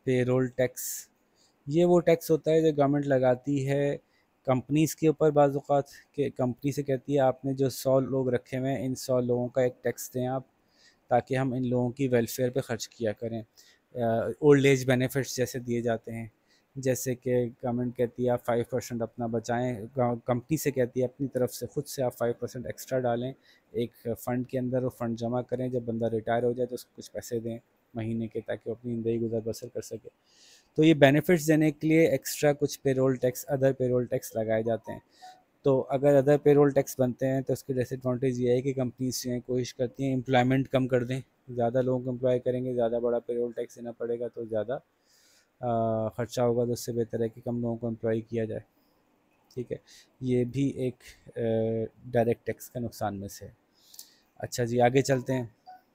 पेरोल टैक्स, ये वो टैक्स होता है जो गवर्नमेंट लगाती है कंपनीज़ के ऊपर। बाज़ औक़ात के कंपनी से कहती है आपने जो 100 लोग रखे हुए हैं, इन 100 लोगों का एक टैक्स दें आप, ताकि हम इन लोगों की वेलफेयर पे ख़र्च किया करें। ओल्ड एज बेनिफिट्स जैसे दिए जाते हैं, जैसे कि गवर्नमेंट कहती है आप 5% अपना बचाएं, कंपनी से कहती है अपनी तरफ से खुद से आप 5% एक्स्ट्रा डालें एक फ़ंड के अंदर, वो फ़ंड जमा करें, जब बंदा रिटायर हो जाए तो उसको कुछ पैसे दें महीने के, ताकि वो अपनी ज़िंदगी गुजर बसर कर सके। तो ये बेनिफिट्स देने के लिए एक्स्ट्रा कुछ payroll tax, other payroll tax लगाए जाते हैं। तो अगर अदर पेरोल टैक्स बनते हैं तो उसकी डिसएडवांटेज ये है कि कंपनीज जो हैं कोशिश करती हैं एम्प्लॉयमेंट कम कर दें, ज़्यादा लोगों को एम्प्लॉय करेंगे, ज़्यादा बड़ा पेरोल टैक्स देना पड़ेगा तो ज़्यादा ख़र्चा होगा, तो उससे बेहतर है कि कम लोगों को एम्प्लॉय किया जाए। ठीक है, ये भी एक डायरेक्ट टैक्स का नुकसान में से है। अच्छा जी, आगे चलते हैं।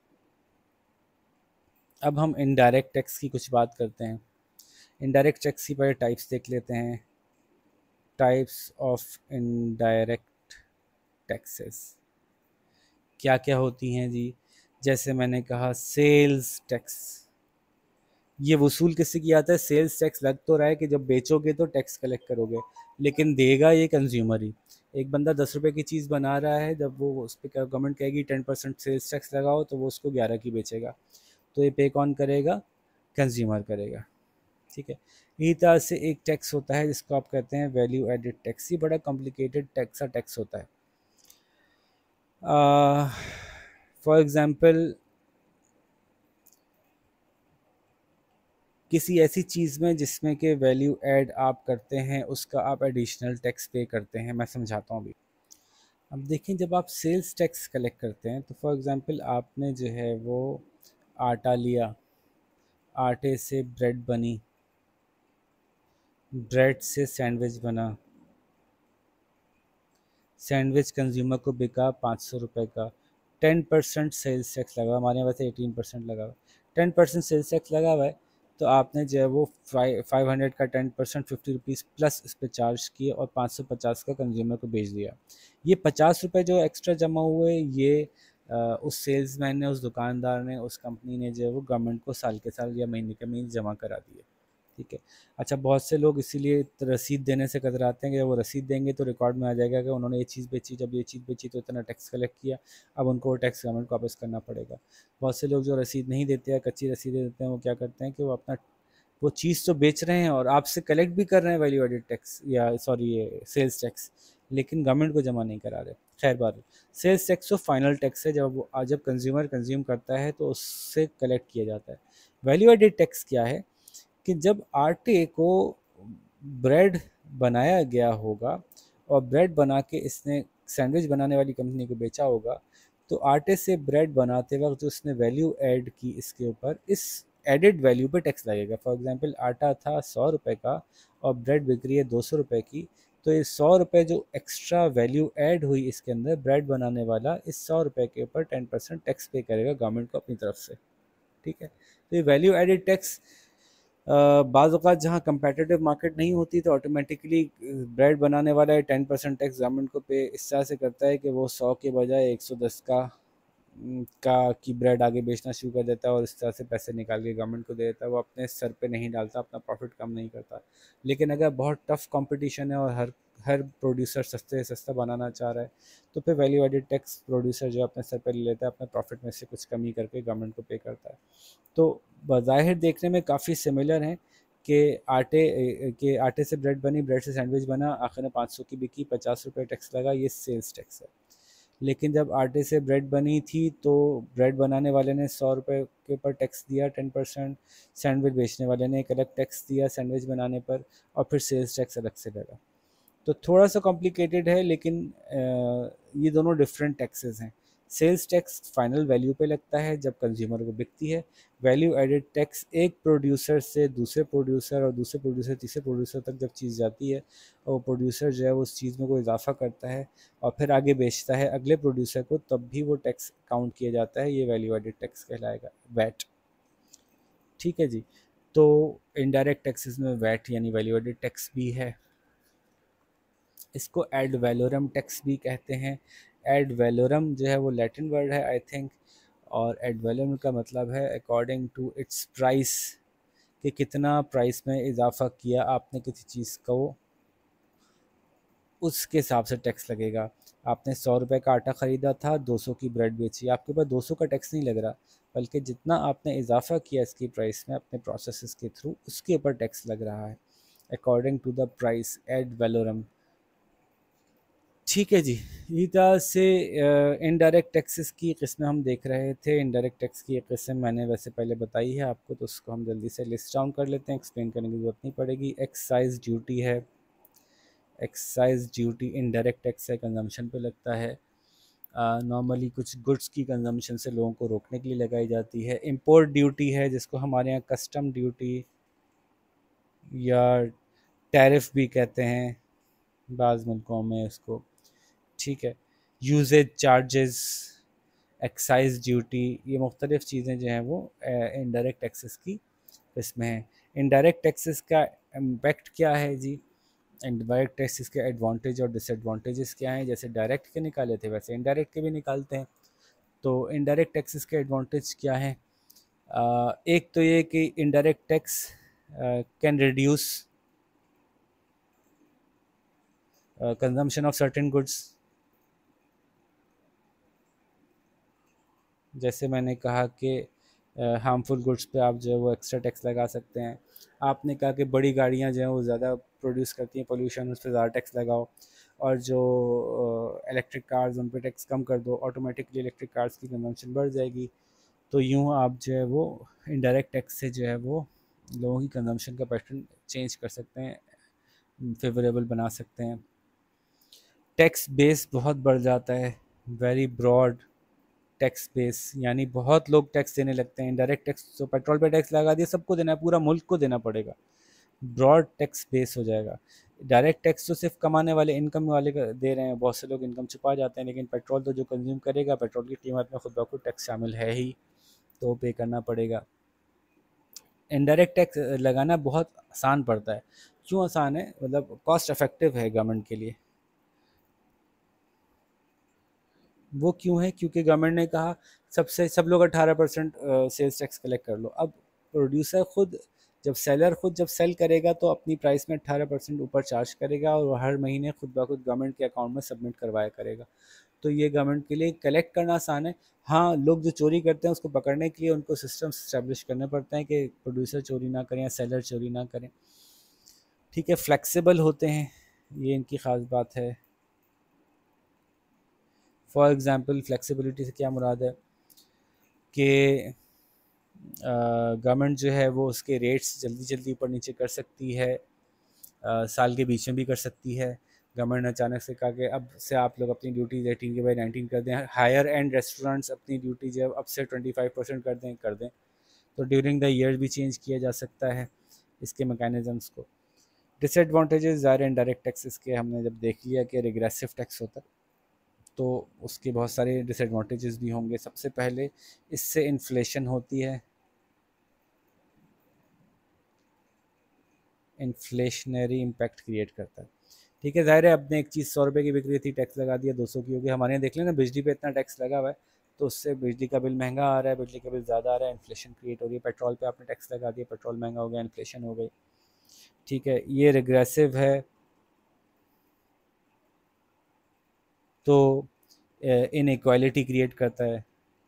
अब हम इनडायरेक्ट टैक्स की कुछ बात करते हैं। इनडायरेक्ट टैक्स की पहले टाइप्स देख लेते हैं। टाइप्स ऑफ इनडायरेक्ट टैक्सेस क्या क्या होती हैं जी? जैसे मैंने कहा सेल्स टैक्स, ये वसूल किससे किया जाता है? सेल्स टैक्स लग तो रहा है कि जब बेचोगे तो टैक्स कलेक्ट करोगे, लेकिन देगा ये कंज्यूमर ही। एक बंदा 10 रुपये की चीज़ बना रहा है, जब वो उस पर गवर्नमेंट कहेगी 10% सेल्स टैक्स लगाओ, तो वो उसको 11 की बेचेगा, तो ये पे कौन करेगा? कंज्यूमर करेगा। ठीक है, इसी तरह से एक टैक्स होता है जिसको आप कहते हैं वैल्यू एडिड टैक्स। ये बड़ा कॉम्प्लिकेटेड टैक्स होता है। फॉर एग्ज़ाम्पल, किसी ऐसी चीज़ में जिसमें कि वैल्यू ऐड आप करते हैं, उसका आप एडिशनल टैक्स पे करते हैं। मैं समझाता हूँ अभी। अब देखें, जब आप सेल्स टैक्स कलेक्ट करते हैं तो फॉर एग्ज़ाम्पल आपने जो है वो आटा लिया, आटे से ब्रेड बनी, ब्रेड से सैंडविच बना, सैंडविच कंज्यूमर को बिका 500 रुपये का, 10% सेल्स टैक्स लगा, हमारे यहाँ वैसे 18% लगा हुआ, 10% सेल्स टैक्स लगा हुआ है। तो आपने जो है वो 500 का 10% 50 रुपीज़ प्लस इस पर चार्ज किए और 550 का कंज्यूमर को बेच दिया। ये 50 रुपये जो एक्स्ट्रा जमा हुए, ये उस सेल्समैन ने, उस दुकानदार ने, उस कंपनी ने जो है वो गवर्नमेंट को साल के साल या महीने के महीने जमा करा दिए। ठीक है। अच्छा, बहुत से लोग इसीलिए रसीद देने से कतराते हैं कि जब वो रसीद देंगे तो रिकॉर्ड में आ जाएगा कि उन्होंने ये चीज़ बेची, जब ये चीज़ बेची तो इतना टैक्स कलेक्ट किया, अब उनको वो टैक्स गवर्नमेंट को वापस करना पड़ेगा। बहुत से लोग जो रसीद नहीं देते हैं, कच्ची रसीदें देते हैं, वो क्या करते हैं कि वो अपना वो चीज़ तो बेच रहे हैं और आपसे कलेक्ट भी कर रहे हैं वैल्यू एडेड टैक्स, या सॉरी ये सेल्स टैक्स, लेकिन गवर्नमेंट को जमा नहीं करा रहे। खैर बात, सेल्स टैक्स तो फाइनल टैक्स है, जब कंज्यूमर कंज्यूम करता है तो उससे कलेक्ट किया जाता है। वैल्यू एडेड टैक्स क्या है कि जब आटे को ब्रेड बनाया गया होगा और ब्रेड बना के इसने सैंडविच बनाने वाली कंपनी को बेचा होगा, तो आटे से ब्रेड बनाते वक्त जो उसने वैल्यू ऐड की इसके ऊपर, इस एडिड वैल्यू पे टैक्स लगेगा। फॉर एग्जांपल आटा था 100 रुपये का और ब्रेड बिक रही है 200 रुपये की, तो ये 100 रुपये जो एक्स्ट्रा वैल्यू ऐड हुई इसके अंदर, ब्रेड बनाने वाला इस 100 रुपये के ऊपर 10% टैक्स पे करेगा गवर्नमेंट को अपनी तरफ से। ठीक है, तो ये वैल्यू एडिड टैक्स बाज़ औक़ात जहाँ कंपेटिटिव मार्केट नहीं होती तो ऑटोमेटिकली ब्रेड बनाने वाला है 10% टैक्स गवर्नमेंट को पे इस तरह से करता है कि वो 100 के बजाय 110 का की ब्रेड आगे बेचना शुरू कर देता है और इस तरह से पैसे निकाल के गवर्नमेंट को दे देता है। वो अपने सर पे नहीं डालता, अपना प्रॉफिट कम नहीं करता। लेकिन अगर बहुत टफ कंपटीशन है और हर प्रोड्यूसर सस्ते से सस्ता बनाना चाह रहा है, तो फिर वैल्यू एडिड टैक्स प्रोड्यूसर जो अपने सर पे ले लेता है, अपने प्रॉफिट में से कुछ कमी करके गवर्नमेंट को पे करता है। तो बज़ाहिर देखने में काफ़ी सिमिलर हैं कि आटे से ब्रेड बनी, ब्रेड से सैंडविच बना, आखिर में 500 की बिकी, 50 रुपये टैक्स लगा, ये सेल्स टैक्स है। लेकिन जब आटे से ब्रेड बनी थी तो ब्रेड बनाने वाले ने 100 रुपये के ऊपर टैक्स दिया 10%, सैंडविच बेचने वाले ने एक अलग टैक्स दिया सैंडविच बनाने पर, और फिर सेल्स टैक्स अलग से लगा। तो थोड़ा सा कॉम्प्लिकेटेड है, लेकिन ये दोनों डिफरेंट टैक्सेस हैं। सेल्स टैक्स फाइनल वैल्यू पे लगता है जब कंज्यूमर को बिकती है। वैल्यू एडेड टैक्स एक प्रोड्यूसर से दूसरे प्रोड्यूसर और दूसरे प्रोड्यूसर तीसरे प्रोड्यूसर तक जब चीज़ जाती है और प्रोड्यूसर जो है वो उस चीज़ में कोई इजाफा करता है और फिर आगे बेचता है अगले प्रोड्यूसर को, तब भी वो टैक्स काउंट किया जाता है। ये वैल्यू एडेड टैक्स कहलाएगा, वैट। ठीक है जी। तो इनडायरेक्ट टैक्सेस में वैट यानी वैल्यू एडेड टैक्स भी है। इसको एड वैलोरम टैक्स भी कहते हैं। एड वैलोरम जो है वो लैटिन वर्ड है आई थिंक, और एड वैलोरम का मतलब है अकॉर्डिंग टू इट्स प्राइस, कि कितना प्राइस में इजाफा किया आपने किसी चीज़ को, उसके हिसाब से टैक्स लगेगा। आपने 100 रुपये का आटा ख़रीदा था, 200 की ब्रेड बेची, आपके पास 200 का टैक्स नहीं लग रहा, बल्कि जितना आपने इजाफा किया इसकी प्राइस में अपने प्रोसेस के थ्रू, उसके ऊपर टैक्स लग रहा है, according to the price ad valorem. ठीक है जी, इसी तरह से इनडायरेक्ट टैक्सेस की किस्में हम देख रहे थे। इनडायरेक्ट टैक्स की एक किस्म मैंने वैसे पहले बताई है आपको, तो उसको हम जल्दी से लिस्ट डाउन कर लेते हैं, एक्सप्लेन करने की ज़रूरत नहीं पड़ेगी। एक्साइज ड्यूटी है, एक्साइज ड्यूटी इनडायरेक्ट टैक्स है, कंजम्पशन पे लगता है। नॉर्मली कुछ गुड्स की कंजम्पशन से लोगों को रोकने के लिए लगाई जाती है। इंपोर्ट ड्यूटी है, जिसको हमारे यहाँ कस्टम ड्यूटी या टैरिफ भी कहते हैं बाज़ मुल्कों में इसको। ठीक है, यूजेज चार्जेस, एक्साइज ड्यूटी, ये मुख्तलिफ़ चीज़ें जो हैं वो इनडायरेक्ट टैक्सेस की इसमें हैं। इनडायरेक्ट टैक्सेस का इम्पेक्ट क्या है जी? इनडायरेक्ट टैक्सेस के एडवांटेज और डिसएडवांटेजेस क्या हैं? जैसे डायरेक्ट के निकाले थे वैसे इनडायरेक्ट के भी निकालते हैं। तो इनडायरेक्ट टैक्सेस के एडवांटेज क्या हैं? एक तो ये कि indirect tax can reduce consumption of certain goods. जैसे मैंने कहा कि हार्मफुल गुड्स पे आप जो है वो एक्स्ट्रा टैक्स लगा सकते हैं। आपने कहा कि बड़ी गाड़ियाँ जो हैं वो ज़्यादा प्रोड्यूस करती हैं पोल्यूशन, उस पर ज़्यादा टैक्स लगाओ, और जो इलेक्ट्रिक कार्स उन पर टैक्स कम कर दो, ऑटोमेटिकली इलेक्ट्रिक कार्स की कंजम्पशन बढ़ जाएगी। तो यूँ आप जो है वो इनडायरेक्ट टैक्स से जो है वो लोगों की कंजम्पशन का पैटर्न चेंज कर सकते हैं, फेवरेबल बना सकते हैं। टैक्स बेस बहुत बढ़ जाता है, वेरी ब्रॉड टैक्स बेस, यानी बहुत लोग टैक्स देने लगते हैं। इनडायरेक्ट टैक्स तो पेट्रोल पे टैक्स लगा दिया, सबको देना है, पूरा मुल्क को देना पड़ेगा। ब्रॉड टैक्स बेस हो जाएगा। डायरेक्ट टैक्स तो सिर्फ कमाने वाले, इनकम वाले दे रहे हैं, बहुत से लोग इनकम छुपा जाते हैं, लेकिन पेट्रोल तो जो कंज्यूम करेगा, पेट्रोल की कीमत में खुद ब खुद टैक्स शामिल है ही, तो पे करना पड़ेगा। इनडायरेक्ट टैक्स लगाना बहुत आसान पड़ता है। क्यों आसान है? मतलब कॉस्ट इफेक्टिव है गवर्नमेंट के लिए। वो क्यों है? क्योंकि गवर्नमेंट ने कहा सबसे सब लोग 18% सेल्स टैक्स कलेक्ट कर लो। अब प्रोड्यूसर खुद, जब सेलर खुद जब सेल करेगा तो अपनी प्राइस में 18% ऊपर चार्ज करेगा, और हर महीने खुद ब खुद गवर्नमेंट के अकाउंट में सबमिट करवाया करेगा। तो ये गवर्नमेंट के लिए कलेक्ट करना आसान है। हाँ, लोग जो चोरी करते हैं उसको पकड़ने के लिए उनको सिस्टम्स इस्टेब्लिश करने पड़ते हैं कि प्रोड्यूसर चोरी ना करें या सेलर चोरी ना करें। ठीक है, फ्लेक्सिबल होते हैं, ये इनकी ख़ास बात है। फॉर एग्ज़ाम्पल, फ्लेक्सिबिलिटी से क्या मुराद है कि गवर्नमेंट जो है वो उसके रेट्स जल्दी जल्दी ऊपर नीचे कर सकती है, साल के बीच में भी कर सकती है। गवर्नमेंट ने अचानक से कहा कि अब से आप लोग अपनी ड्यूटी 18 के बाई 19 कर दें, हायर एंड रेस्टोरेंट्स अपनी ड्यूटी जो है अब से 25% कर दें, तो ड्यूरिंग द ईयर भी चेंज किया जा सकता है इसके मैकेनिज़म्स को। डिसएडवांटेजेस ज़ाहिर इनडायरेक्ट टैक्सेस के हमने जब देख लिया कि रिग्रेसिव टैक्स होता है, तो उसके बहुत सारे डिसएडवांटेजेस भी होंगे। सबसे पहले इससे इन्फ्लेशन होती है, इन्फ्लेशनरी इम्पैक्ट क्रिएट करता है। ठीक है, ज़ाहिर है आपने एक चीज़ 100 रुपये की बिक रही थी, टैक्स लगा दिया 200 की होगी। हमारे यहाँ देख लेना बिजली पे इतना टैक्स लगा हुआ है, तो उससे बिजली का बिल महंगा आ रहा है, बिजली का बिल ज़्यादा आ रहा है, इन्फ्लेशन क्रिएट हो रही है। पेट्रोल पे आपने टैक्स लगा दिया, पेट्रोल महंगा हो गया, इन्फ्लेशन हो गई। ठीक है, ये रिग्रेसिव है, तो इनइक्वालिटी क्रिएट करता है।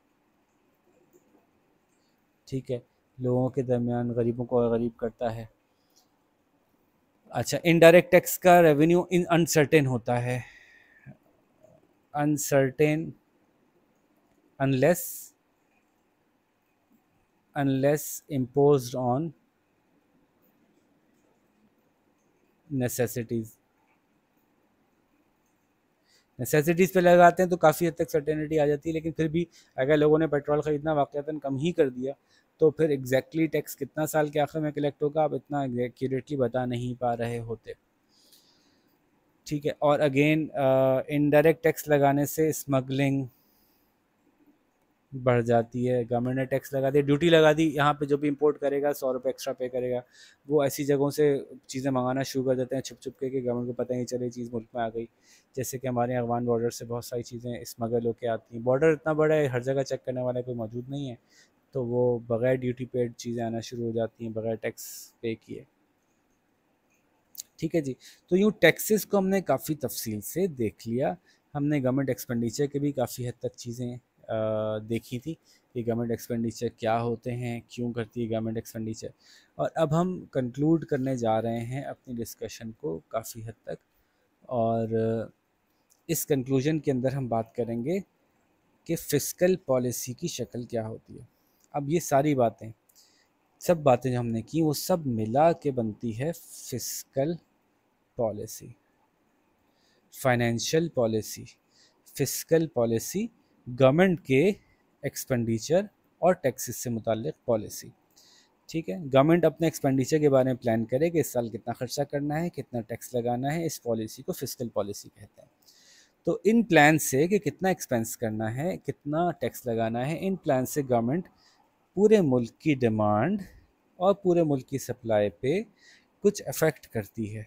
ठीक है, लोगों के दरमियान गरीबों को गरीब करता है। अच्छा, इनडायरेक्ट टैक्स का रेवेन्यू इन अनसर्टेन होता है, uncertain unless imposed on necessities। Necessities पे लगाते हैं तो काफ़ी हद तक सर्टेनिटी आ जाती है, लेकिन फिर भी अगर लोगों ने पेट्रोल ख़रीदना वाक़यातन कम ही कर दिया, तो फिर एग्जैक्टली टैक्स कितना साल के आखिर में कलेक्ट होगा आप इतना एक्यूरेटली बता नहीं पा रहे होते। ठीक है, और अगेन इनडायरेक्ट टैक्स लगाने से स्मगलिंग बढ़ जाती है। गवर्नमेंट ने टैक्स लगा दिया, ड्यूटी लगा दी, यहाँ पे जो भी इंपोर्ट करेगा 100 रुपये एक्स्ट्रा पे करेगा। वो ऐसी जगहों से चीज़ें मंगाना शुरू कर देते हैं छुप छुप के, कि गवर्नमेंट को पता ही नहीं चले चीज़ मुल्क में आ गई। जैसे कि हमारे यहाँ अफगान बॉर्डर से बहुत सारी चीज़ें स्मगल होकर आती हैं। बॉर्डर इतना बड़ा है, हर जगह चेक करने वाला कोई मौजूद नहीं है, तो वो बग़ैर ड्यूटी पेड चीज़ें आना शुरू हो जाती हैं, बग़ैर टैक्स पे किए। ठीक है जी। तो यूँ टैक्सेस को हमने काफ़ी तफसील से देख लिया। हमने गवर्नमेंट एक्सपेंडिचर के भी काफ़ी हद तक चीज़ें देखी थी कि गवर्नमेंट एक्सपेंडिचर क्या होते हैं, क्यों करती है गवर्नमेंट एक्सपेंडिचर। और अब हम कंक्लूड करने जा रहे हैं अपनी डिस्कशन को काफ़ी हद तक, और इस कंक्लूजन के अंदर हम बात करेंगे कि फ़िस्कल पॉलिसी की शक्ल क्या होती है। अब ये सारी बातें, सब बातें जो हमने की, वो सब मिला के बनती है fiscal policy, financial policy, fiscal policy, government के एक्सपेंडिचर और टैक्सेस से मुताल्लिक़ पॉलिसी। ठीक है, गवर्नमेंट अपने एक्सपेंडिचर के बारे में प्लान करे कि इस साल कितना खर्चा करना है, कितना टैक्स लगाना है, इस पॉलिसी को फ़िस्कल पॉलिसी कहते हैं। तो इन प्लान से कि कितना एक्सपेंस करना है, कितना टैक्स लगाना है, इन प्लान से गवर्नमेंट पूरे मुल्क की डिमांड और पूरे मुल्क की सप्लाई पे कुछ अफेक्ट करती है।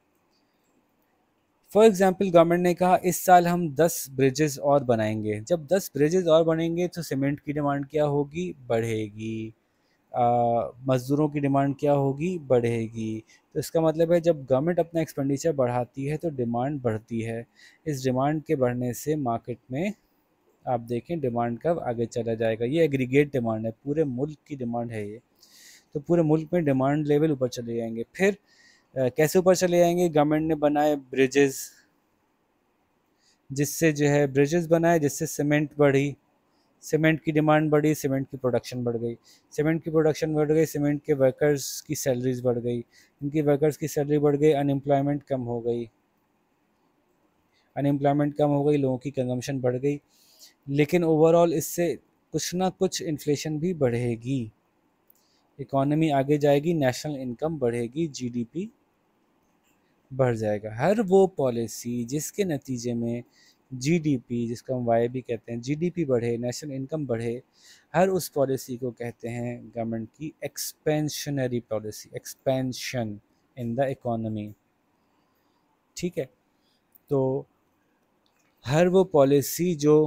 फॉर एग्ज़ाम्पल, गवर्नमेंट ने कहा इस साल हम 10 ब्रिजेज़ और बनाएंगे। जब 10 ब्रिजेज़ और बनेंगे तो सीमेंट की डिमांड क्या होगी? बढ़ेगी। मज़दूरों की डिमांड क्या होगी? बढ़ेगी। तो इसका मतलब है जब गवर्नमेंट अपना एक्सपेंडिचर बढ़ाती है तो डिमांड बढ़ती है। इस डिमांड के बढ़ने से मार्केट में आप देखें डिमांड कब आगे चला जाएगा। ये एग्रीगेट डिमांड है, पूरे मुल्क की डिमांड है ये। तो पूरे मुल्क में डिमांड लेवल ऊपर चले जाएंगे। फिर कैसे ऊपर चले जाएंगे? गवर्नमेंट ने बनाए ब्रिजेज़, जिससे जो है ब्रिजेज़ बनाए जिससे सीमेंट बढ़ी, सीमेंट की डिमांड बढ़ी, सीमेंट की प्रोडक्शन बढ़ गई। सीमेंट की प्रोडक्शन बढ़ गई, सीमेंट के वर्कर्स की सैलरीज बढ़ गई। इनकी वर्कर्स की सैलरी बढ़ गई, अनएम्प्लॉयमेंट कम हो गई। अनएम्प्लॉयमेंट कम हो गई, लोगों की कंजम्पशन बढ़ गई। लेकिन ओवरऑल इससे कुछ ना कुछ इन्फ्लेशन भी बढ़ेगी, इकॉनमी आगे जाएगी, नेशनल इनकम बढ़ेगी, जीडीपी बढ़ जाएगा। हर वो पॉलिसी जिसके नतीजे में जीडीपी, जिसको हम वाई भी कहते हैं, जीडीपी बढ़े, नेशनल इनकम बढ़े, हर उस पॉलिसी को कहते हैं गवर्नमेंट की expansionary policy, expansion in the economy. ठीक है, तो हर वो पॉलिसी जो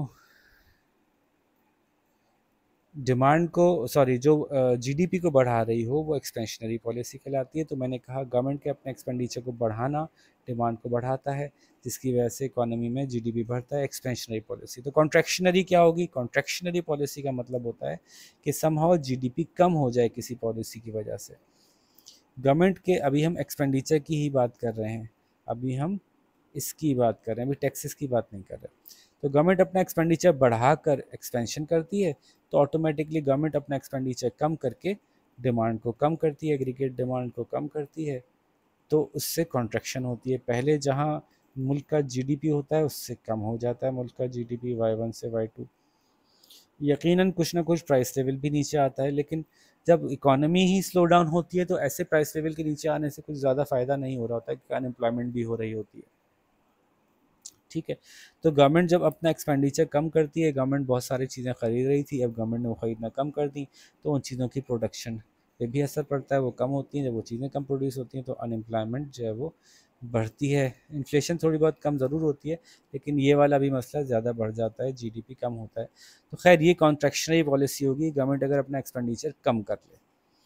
डिमांड को, सॉरी, जो जीडीपी को बढ़ा रही हो, वो एक्सपेंशनरी पॉलिसी कहलाती है। तो मैंने कहा गवर्नमेंट के अपने एक्सपेंडिचर को बढ़ाना डिमांड को बढ़ाता है, जिसकी वजह से इकोनॉमी में जीडीपी बढ़ता है, एक्सपेंशनरी पॉलिसी। तो कॉन्ट्रैक्शनरी क्या होगी? कॉन्ट्रैक्शनरी पॉलिसी का मतलब होता है कि समहाउ जीडीपी कम हो जाए किसी पॉलिसी की वजह से। गवर्नमेंट के, अभी हम एक्सपेंडिचर की ही बात कर रहे हैं, अभी हम इसकी बात कर रहे हैं, अभी टैक्सेस की बात नहीं कर रहे। तो गवर्नमेंट अपना एक्सपेंडिचर बढ़ाकर एक्सपेंशन करती है, तो ऑटोमेटिकली गवर्नमेंट अपना एक्सपेंडिचर कम करके डिमांड को कम करती है, एग्रीगेट डिमांड को कम करती है। तो उससे कॉन्ट्रैक्शन होती है। पहले जहाँ मुल्क का जीडीपी होता है उससे कम हो जाता है मुल्क का जीडीपी, Y1 से Y2। यकीनन कुछ ना कुछ प्राइस लेवल भी नीचे आता है, लेकिन जब इकोनॉमी ही स्लो डाउन होती है तो ऐसे प्राइस लेवल के नीचे आने से कुछ ज़्यादा फ़ायदा नहीं हो रहा होता है, क्योंकि अनएम्प्लॉयमेंट भी हो रही होती है। ठीक है, तो गवर्नमेंट जब अपना एक्सपेंडिचर कम करती है, गवर्नमेंट बहुत सारी चीज़ें ख़रीद रही थी, अब गवर्नमेंट ने वो ख़रीदना कम कर दी, तो उन चीज़ों की प्रोडक्शन पे भी असर पड़ता है, वो कम होती हैं। जब वो चीज़ें कम प्रोड्यूस होती हैं तो अनएम्प्लॉयमेंट जो है वो बढ़ती है। इन्फ्लेशन थोड़ी बहुत कम ज़रूर होती है, लेकिन ये वाला भी मसला ज़्यादा बढ़ जाता है, जीडीपी कम होता है। तो खैर ये कॉन्ट्रैक्शनरी पॉलिसी होगी, गवर्नमेंट अगर अपना एक्सपेंडिचर कम कर ले।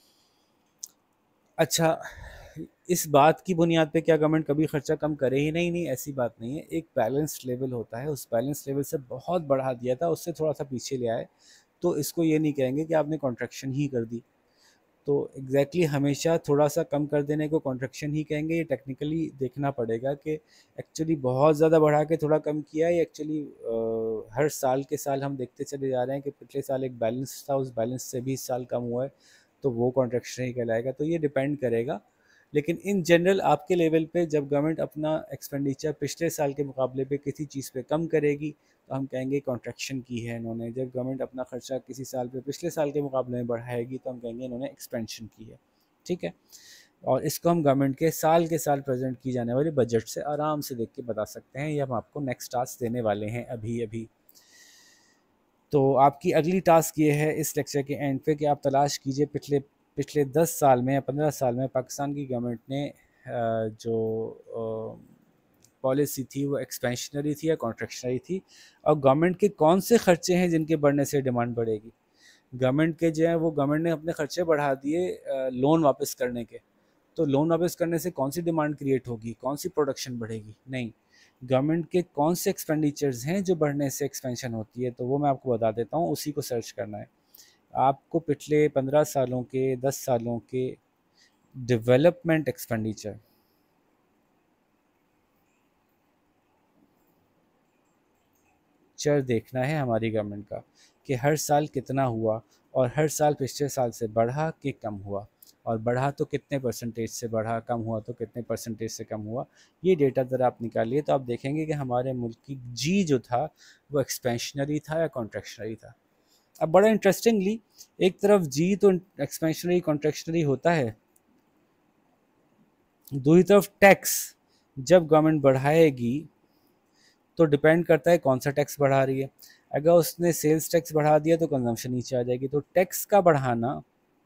अच्छा, इस बात की बुनियाद पे क्या गवर्नमेंट कभी खर्चा कम करे ही नहीं? नहीं, ऐसी बात नहीं है। एक बैलेंस लेवल होता है, उस बैलेंस लेवल से बहुत बढ़ा दिया था, उससे थोड़ा सा पीछे ले आए, तो इसको ये नहीं कहेंगे कि आपने कॉन्ट्रैक्शन ही कर दी। तो एग्जैक्टली हमेशा थोड़ा सा कम कर देने को कॉन्ट्रैक्शन ही कहेंगे। ये टेक्निकली देखना पड़ेगा कि एक्चुअली बहुत ज़्यादा बढ़ा के थोड़ा कम किया है, एक्चुअली हर साल के साल हम देखते चले जा रहे हैं कि पिछले साल एक बैलेंस था, उस बैलेंस से भी इस साल कम हुआ है, तो वो कॉन्ट्रैक्शन ही कहलाएगा। तो ये डिपेंड करेगा, लेकिन इन जनरल आपके लेवल पे जब गवर्नमेंट अपना एक्सपेंडिचर पिछले साल के मुकाबले पे किसी चीज़ पे कम करेगी तो हम कहेंगे कॉन्ट्रैक्शन की है इन्होंने। जब गवर्नमेंट अपना खर्चा किसी साल पे पिछले साल के मुकाबले में बढ़ाएगी तो हम कहेंगे इन्होंने एक्सपेंशन की है। ठीक है, और इसको हम गवर्नमेंट के साल प्रेजेंट की जाने वाली बजट से आराम से देख के बता सकते हैं। ये हम आपको नेक्स्ट टास्क देने वाले हैं अभी अभी। तो आपकी अगली टास्क ये है इस लेक्चर के एंड पे कि आप तलाश कीजिए पिछले पिछले 10 साल में या 15 साल में पाकिस्तान की गवर्नमेंट ने जो पॉलिसी थी वो एक्सपेंशनरी थी या कॉन्ट्रैक्शनरी थी, और गवर्नमेंट के कौन से खर्चे हैं जिनके बढ़ने से डिमांड बढ़ेगी। गवर्नमेंट के जो है वो गवर्नमेंट ने अपने खर्चे बढ़ा दिए लोन वापस करने के, तो लोन वापस करने से कौन सी डिमांड क्रिएट होगी, कौन सी प्रोडक्शन बढ़ेगी? नहीं। गवर्नमेंट के कौन से एक्सपेंडिचर्स हैं जो बढ़ने से एक्सपेंशन होती है, तो वो मैं आपको बता देता हूँ, उसी को सर्च करना है आपको। पिछले 15 सालों के, 10 सालों के डेवलपमेंट एक्सपेंडिचर देखना है हमारी गवर्नमेंट का, कि हर साल कितना हुआ, और हर साल पिछले साल से बढ़ा कि कम हुआ, और बढ़ा तो कितने परसेंटेज से बढ़ा, कम हुआ तो कितने परसेंटेज से कम हुआ। ये डेटा ज़रा आप निकालिए तो आप देखेंगे कि हमारे मुल्क की जी जो था वो एक्सपेंशनरी था या कॉन्ट्रैक्शनरी था। अब बड़ा इंटरेस्टिंगली, एक तरफ जी तो एक्सपेंशनरी कॉन्ट्रैक्शनरी होता है, दूसरी तरफ टैक्स जब गवर्नमेंट बढ़ाएगी तो डिपेंड करता है कौन सा टैक्स बढ़ा रही है। अगर उसने सेल्स टैक्स बढ़ा दिया तो कंजम्पशन नीचे आ जाएगी, तो टैक्स का बढ़ाना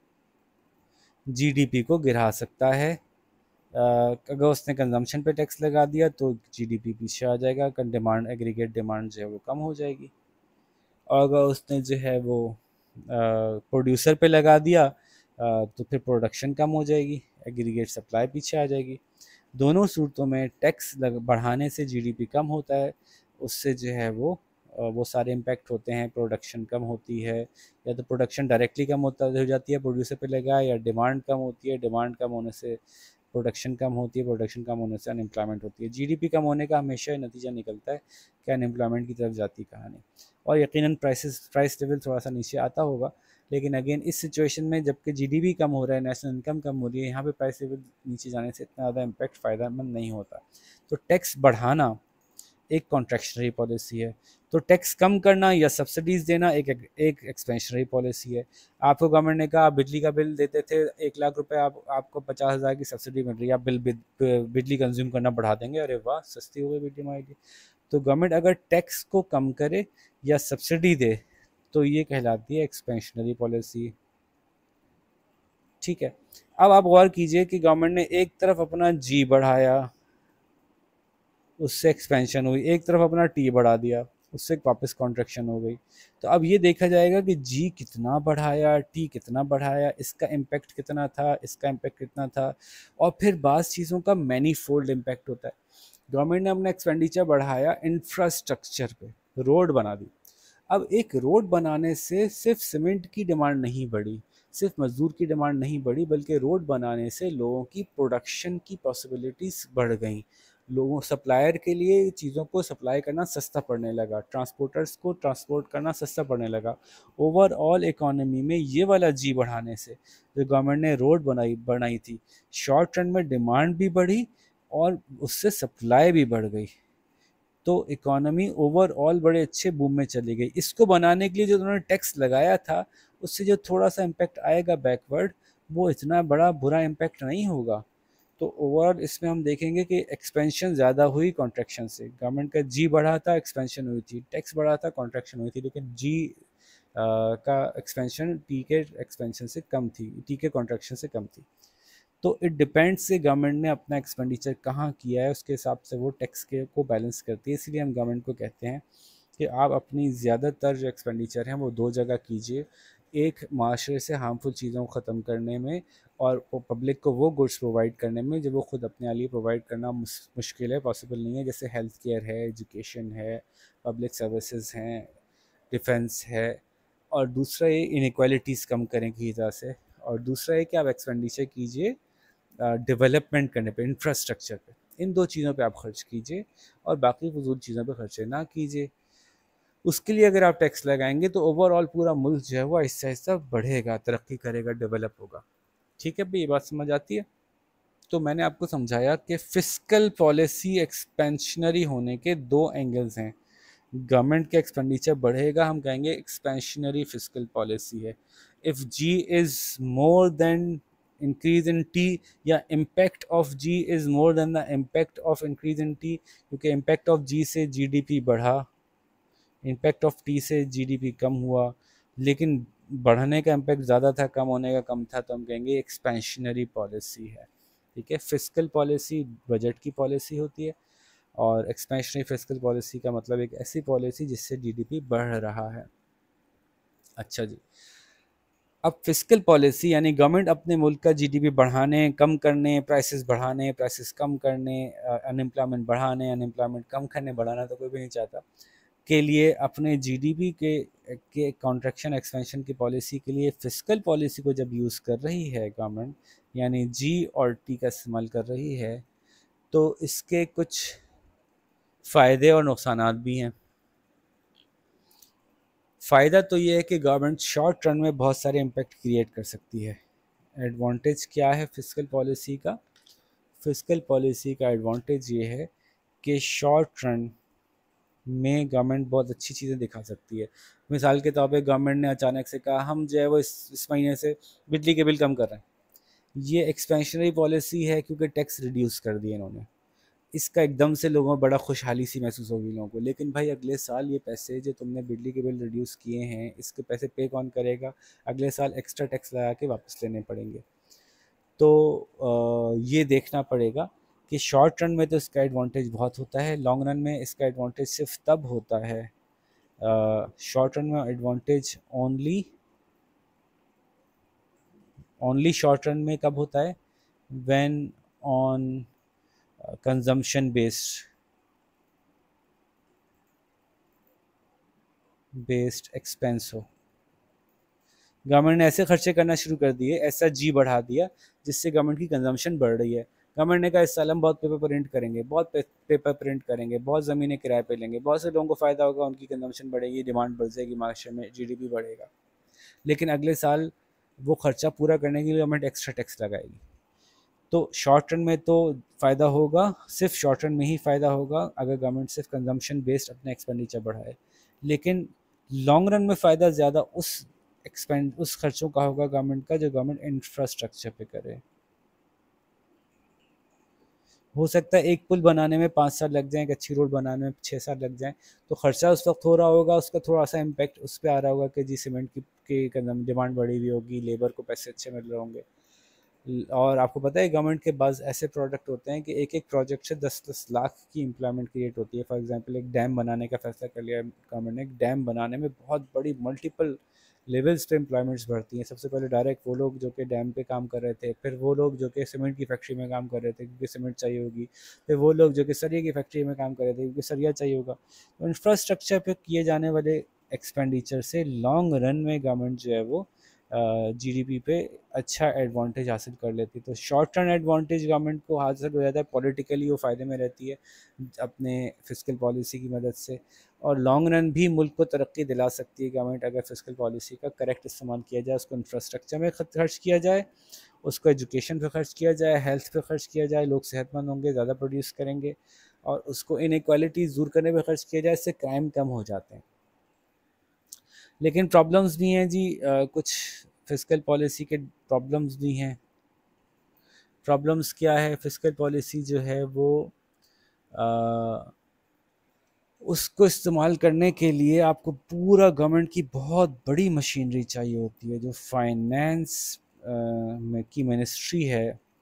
जीडीपी को गिरा सकता है। अगर उसने कंजम्पशन पे टैक्स लगा दिया तो जीडीपी पीछे आ जाएगा, डिमांड, एग्रीगेट डिमांड जो है वो कम हो जाएगी। और अगर उसने जो है वो प्रोड्यूसर पे लगा दिया तो फिर प्रोडक्शन कम हो जाएगी, एग्रीगेट सप्लाई पीछे आ जाएगी। दोनों सूरतों में टैक्स बढ़ाने से जीडीपी कम होता है, उससे जो है वो सारे इम्पैक्ट होते हैं, प्रोडक्शन कम होती है, या तो प्रोडक्शन डायरेक्टली कम होता हो जाती है प्रोड्यूसर पे लगा, या डिमांड कम होती है, डिमांड कम होने से प्रोडक्शन कम होती है, प्रोडक्शन कम होने से अनएम्प्लॉयमेंट होती है। जीडीपी कम होने का हमेशा ही नतीजा निकलता है कि अनएम्प्लॉयमेंट की तरफ जाती कहानी, और यकीनन प्राइस लेवल थोड़ा सा नीचे आता होगा। लेकिन अगेन इस सिचुएशन में जबकि जीडीपी कम हो रहा है, नेशनल इनकम कम हो रही है, यहाँ पे प्राइस लेवल नीचे जाने से इतना ज़्यादा इम्पैक्ट फ़ायदेमंद नहीं होता। तो टैक्स बढ़ाना एक कॉन्ट्रैक्शनरी पॉलिसी है, तो टैक्स कम करना या सब्सिडीज़ देना एक एक्सपेंशनरी पॉलिसी है। आपको गवर्नमेंट ने कहा, आप बिजली का बिल देते थे 1 लाख रुपए, आपको 50,000 की सब्सिडी मिल रही है, आप बिजली कंज्यूम करना बढ़ा देंगे, अरे वाह सस्ती हो गई बिजली हमारी लिए। तो गवर्नमेंट अगर टैक्स को कम करे या सब्सिडी दे तो ये कहलाती है एक्सपेंशनरी पॉलिसी। ठीक है। अब आप गौर कीजिए कि गवर्नमेंट ने एक तरफ अपना जी बढ़ाया, उससे एक्सपेंशन हुई, एक तरफ अपना टी बढ़ा दिया, उससे वापस कॉन्ट्रैक्शन हो गई। तो अब ये देखा जाएगा कि जी कितना बढ़ाया, टी कितना बढ़ाया, इसका इम्पैक्ट कितना था, इसका इम्पैक्ट कितना था, और फिर बाज़ चीज़ों का मैनी फोल्ड इम्पैक्ट होता है। गवर्नमेंट ने अपना एक्सपेंडिचर बढ़ाया इंफ्रास्ट्रक्चर पे, रोड बना दी। अब एक रोड बनाने से सिर्फ सीमेंट की डिमांड नहीं बढ़ी, सिर्फ मजदूर की डिमांड नहीं बढ़ी, बल्कि रोड बनाने से लोगों की प्रोडक्शन की पॉसिबिलिटीज़ बढ़ गई। लोगों, सप्लायर के लिए चीज़ों को सप्लाई करना सस्ता पड़ने लगा, ट्रांसपोर्टर्स को ट्रांसपोर्ट करना सस्ता पड़ने लगा। ओवरऑल इकोनॉमी में ये वाला जी बढ़ाने से, जो गवर्नमेंट ने रोड बनाई थी, शॉर्ट रन में डिमांड भी बढ़ी और उससे सप्लाई भी बढ़ गई, तो इकोनॉमी ओवरऑल बड़े अच्छे बूम में चली गई। इसको बनाने के लिए जो उन्होंने टैक्स लगाया था, उससे जो थोड़ा सा इम्पैक्ट आएगा बैकवर्ड, वो इतना बड़ा बुरा इम्पैक्ट नहीं होगा। तो ओवरऑल इसमें हम देखेंगे कि एक्सपेंशन ज़्यादा हुई कॉन्ट्रैक्शन से। गवर्नमेंट का जी बढ़ा था, एक्सपेंशन हुई थी, टैक्स बढ़ा था, कॉन्ट्रैक्शन हुई थी, लेकिन जी का एक्सपेंशन टी के एक्सपेंशन से कम थी, टी के कॉन्ट्रैक्शन से कम थी। तो इट डिपेंड्स से गवर्नमेंट ने अपना एक्सपेंडिचर कहाँ किया है, उसके हिसाब से वो टैक्स के को बैलेंस करती है। इसलिए हम गवर्नमेंट को कहते हैं कि आप अपनी ज़्यादातर जो एक्सपेंडिचर हैं वो दो जगह कीजिए, एक माशरे से हार्मफुल चीज़ों को ख़त्म करने में, और पब्लिक को वो गुड्स प्रोवाइड करने में जो वो खुद अपने लिए प्रोवाइड करना मुश्किल है, पॉसिबल नहीं है, जैसे हेल्थ केयर है, एजुकेशन है, पब्लिक सर्विसेज हैं, डिफेंस है। और दूसरा ये इनक्वालिटीज़ कम करें की वजह से, और दूसरा है कि आप एक्सपेंडिचर कीजिए डेवलपमेंट करने पे, इंफ्रास्ट्रक्चर पे, इन दो चीज़ों पे आप खर्च कीजिए, और बाकी फजूल चीज़ों पे खर्चे ना कीजिए। उसके लिए अगर आप टैक्स लगाएंगे तो ओवरऑल पूरा मुल्क जो है वो आहिस्ता आहिस्ता बढ़ेगा, तरक्की करेगा, डेवलप होगा। ठीक है भाई, ये बात समझ आती है? तो मैंने आपको समझाया कि फिस्कल पॉलिसी एक्सपेंशनरी होने के दो एंगल्स हैं। गवर्नमेंट का एक्सपेंडिचर बढ़ेगा, हम कहेंगे एक्सपेंशनरी फिस्कल पॉलिसी है। If G is more than increase in T, या impact of G is more than the impact of increase in T, क्योंकि इम्पैक्ट ऑफ जी से जीडीपी बढ़ा, इम्पैक्ट ऑफ टी से जीडीपी कम हुआ, लेकिन बढ़ने का इम्पैक्ट ज़्यादा था, कम होने का कम था, तो हम कहेंगे एक्सपेंशनरी पॉलिसी है। ठीक है। फिस्कल पॉलिसी बजट की पॉलिसी होती है, और एक्सपेंशनरी फिस्कल पॉलिसी का मतलब एक ऐसी पॉलिसी जिससे जीडीपी बढ़ रहा है। अच्छा जी, अब फिस्कल पॉलिसी यानी गवर्नमेंट अपने मुल्क का जीडीपी बढ़ाने, कम करने, प्राइसेस बढ़ाने, प्राइसेस कम करने, अनएम्प्लॉयमेंट बढ़ाने, अनएम्प्लॉयमेंट कम करने, बढ़ाना तो कोई भी नहीं चाहता, के लिए अपने जीडीपी के कॉन्ट्रैक्शन एक्सपेंशन की पॉलिसी के लिए फिस्कल पॉलिसी को जब यूज़ कर रही है गवर्नमेंट, यानी जी और टी का इस्तेमाल कर रही है, तो इसके कुछ फ़ायदे और नुकसानात भी हैं। फ़ायदा तो ये है कि गवर्नमेंट शॉर्ट रन में बहुत सारे इम्पैक्ट क्रिएट कर सकती है। एडवांटेज क्या है फिस्कल पॉलिसी का? फिस्कल पॉलिसी का एडवांटेज ये है कि शॉर्ट रन में गवर्नमेंट बहुत अच्छी चीज़ें दिखा सकती है। मिसाल के तौर पे गवर्नमेंट ने अचानक से कहा हम जो है वो इस महीने से बिजली के बिल कम कर रहे हैं। ये एक्सपेंशनरी पॉलिसी है क्योंकि टैक्स रिड्यूस कर दिए इन्होंने। इसका एकदम से लोगों में बड़ा खुशहाली सी महसूस होगी लोगों को, लेकिन भाई अगले साल ये पैसे जो तुमने बिजली के बिल रिड्यूस किए हैं इसके पैसे पे कौन करेगा? अगले साल एक्स्ट्रा टैक्स लगा के वापस लेने पड़ेंगे। तो ये देखना पड़ेगा कि शॉर्ट रन में तो इसका एडवांटेज बहुत होता है, लॉन्ग रन में इसका एडवांटेज सिर्फ तब होता है, शॉर्ट रन में एडवांटेज ओनली शॉर्ट रन में कब होता है? When on consumption based expense हो। गवर्नमेंट ने ऐसे खर्चे करना शुरू कर दिए, ऐसा जी बढ़ा दिया जिससे गवर्नमेंट की कंजम्पशन बढ़ रही है। गवर्नमेंट ने कहा इस साल हम बहुत पेपर प्रिंट करेंगे, बहुत पेपर प्रिंट करेंगे, बहुत ज़मीनें किराए पे लेंगे, बहुत से लोगों को फ़ायदा होगा, उनकी कंजम्पशन बढ़ेगी, डिमांड बढ़ जाएगी, मार्केट में जीडीपी बढ़ेगा। लेकिन अगले साल वो खर्चा पूरा करने के लिए गवर्नमेंट एक्स्ट्रा टैक्स लगाएगी। तो शॉर्ट रन में तो फ़ायदा होगा, सिर्फ शॉर्ट रन में ही फ़ायदा होगा अगर गवर्नमेंट सिर्फ कंजम्पशन बेस्ड अपना एक्सपेंडिचर बढ़ाए। लेकिन लॉन्ग रन में फ़ायदा ज़्यादा उस खर्चों का होगा गवर्नमेंट का जो गवर्नमेंट इंफ्रास्ट्रक्चर पे करे। हो सकता है एक पुल बनाने में 5 साल लग जाए, एक अच्छी रोड बनाने में 6 साल लग जाए, तो खर्चा उस वक्त हो रहा होगा, उसका थोड़ा सा इम्पैक्ट उस पर आ रहा होगा कि जी सीमेंट की डिमांड बढ़ी हुई होगी, लेबर को पैसे अच्छे मिल रहे होंगे। और आपको पता है गवर्नमेंट के पास ऐसे प्रोडक्ट होते हैं कि एक एक प्रोजेक्ट से 10-10 लाख की एम्प्लॉयमेंट क्रिएट होती है। फॉर एग्जांपल एक डैम बनाने का फैसला कर लिया गवर्नमेंट ने, एक डैम बनाने में बहुत बड़ी मल्टीपल लेवल्स पे एम्प्लॉयमेंट्स बढ़ती हैं। सबसे पहले डायरेक्ट वो लोग जो कि डैम पे काम कर रहे थे, फिर वो लोग जो कि सीमेंट की फैक्ट्री में काम कर रहे थे क्योंकि सीमेंट चाहिए होगी, फिर वो लोग जो कि सरिया की फैक्ट्री में काम कर रहे थे क्योंकि सरिया चाहिए होगा। तो इंफ्रास्ट्रक्चर पे किए जाने वाले एक्सपेंडिचर से लॉन्ग रन में गवर्नमेंट जो है वो जीडीपी पे अच्छा एडवांटेज हासिल कर लेती है। तो शॉर्ट टर्म एडवांटेज गवर्नमेंट को हासिल हो जाता है, पॉलिटिकली वो फ़ायदे में रहती है अपने फिस्कल पॉलिसी की मदद से, और लॉन्ग रन भी मुल्क को तरक्की दिला सकती है गवर्नमेंट अगर फिस्कल पॉलिसी का करेक्ट इस्तेमाल किया जाए, उसको इंफ्रास्ट्रक्चर में खर्च किया जाए, उसको एजुकेशन पे खर्च किया जाए, हेल्थ पे खर्च किया जाए, लोग सेहतमंद होंगे, ज़्यादा प्रोड्यूस करेंगे, और उसको इनइक्वालिटीज़ दूर करने पे खर्च किया जाए, इससे क्राइम कम हो जाते हैं। लेकिन प्रॉब्लम्स भी हैं जी, कुछ फिस्कल पॉलिसी के प्रॉब्लम्स भी हैं। प्रॉब्लम्स क्या है? फिस्कल पॉलिसी जो है वो आ, उसको इस्तेमाल करने के लिए आपको पूरा गवर्नमेंट की बहुत बड़ी मशीनरी चाहिए होती है। जो फाइनेंस में की मिनिस्ट्री है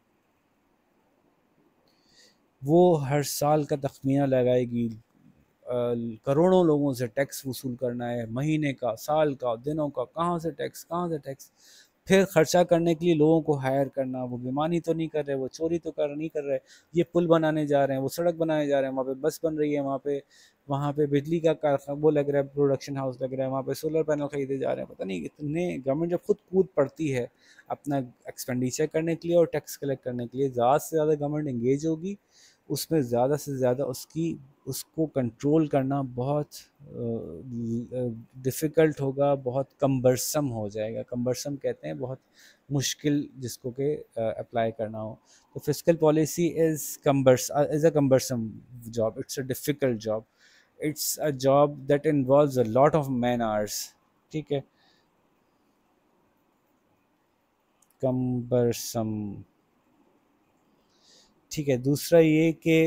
वो हर साल का तखमीना लगाएगी, करोड़ों लोगों से टैक्स वसूल करना है, महीने का, साल का, दिनों का, कहाँ से टैक्स, फिर खर्चा करने के लिए लोगों को हायर करना। वो बेईमानी तो नहीं कर रहे, वो चोरी तो नहीं कर रहे, ये पुल बनाने जा रहे हैं, वो सड़क बनाने जा रहे हैं, वहाँ पे बस बन रही है, वहाँ पे बिजली का कारखाना वो लग रहा है, प्रोडक्शन हाउस लग रहा है, वहाँ पे सोलर पैनल खरीदे जा रहे हैं। पता नहीं इतने गवर्नमेंट जब खुद कूद पड़ती है अपना एक्सपेंडिचर करने के लिए और टैक्स कलेक्ट करने के लिए, ज़्यादा से ज़्यादा गवर्नमेंट इंगेज होगी, उसमें ज़्यादा से ज़्यादा उसको कंट्रोल करना बहुत डिफ़िकल्ट होगा, बहुत कम्बरसम हो जाएगा। कम्बरसम कहते हैं बहुत मुश्किल जिसको कि अप्लाई करना हो। तो fiscal policy is a cumbersome job, it's a difficult job, it's a job that involves a lot of man hours. ठीक है, कम्बरसम। ठीक है, दूसरा ये कि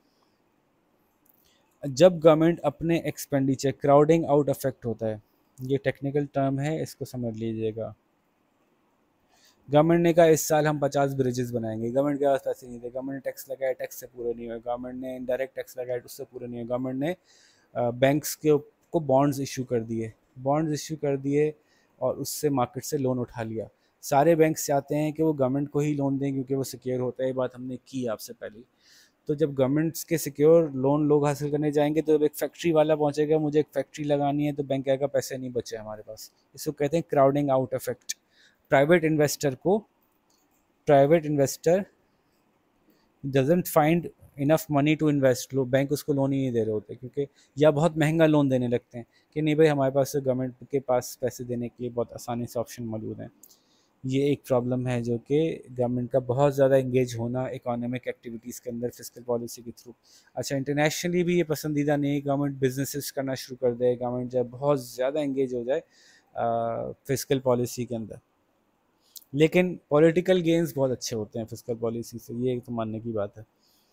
जब गवर्नमेंट अपने एक्सपेंडिचर, क्राउडिंग आउट इफेक्ट होता है, ये टेक्निकल टर्म है, इसको समझ लीजिएगा। गवर्नमेंट ने कहा इस साल हम 50 ब्रिजेस बनाएंगे, गवर्नमेंट के पास पैसे नहीं थे, गवर्नमेंट ने टैक्स लगाया, टैक्स से पूरे नहीं हुए, गवर्नमेंट ने इनडायरेक्ट टैक्स लगाया, उससे पूरे नहीं हुए, गवर्नमेंट ने बैंक्स को बॉन्ड्स इशू कर दिए, बॉन्ड्स इशू कर दिए, और उससे मार्केट से लोन उठा लिया। सारे बैंक्स चाहते हैं कि वो गवर्नमेंट को ही लोन दें क्योंकि वो सिक्योर होता है, ये बात हमने की आपसे पहले। तो जब गवर्नमेंट्स के सिक्योर लोन लोग हासिल करने जाएंगे तो जब एक फैक्ट्री वाला पहुंचेगा, मुझे एक फैक्ट्री लगानी है, तो बैंक कहेगा पैसे नहीं बचे हमारे पास। इसको कहते हैं crowding out effect. Private investor को private investor doesn't find enough money to invest, लो बैंक उसको लोन ही नहीं दे रहे होते, क्योंकि या बहुत महंगा लोन देने लगते हैं कि नहीं भाई हमारे पास गवर्नमेंट के पास पैसे देने के लिए बहुत आसानी से ऑप्शन मौजूद हैं। ये एक प्रॉब्लम है जो कि गवर्नमेंट का बहुत ज़्यादा इंगेज होना इकोनॉमिक एक्टिविटीज़ के अंदर फिजिकल पॉलिसी के थ्रू। अच्छा, इंटरनेशनली भी ये पसंदीदा नहीं है, गवर्नमेंट बिजनेसेस करना शुरू कर दे, गवर्नमेंट जब बहुत ज़्यादा इंगेज हो जाए फिजिकल पॉलिसी के अंदर। लेकिन पॉलिटिकल गेन्स बहुत अच्छे होते हैं फिजिकल पॉलिसी से, ये एक तो मानने की बात है।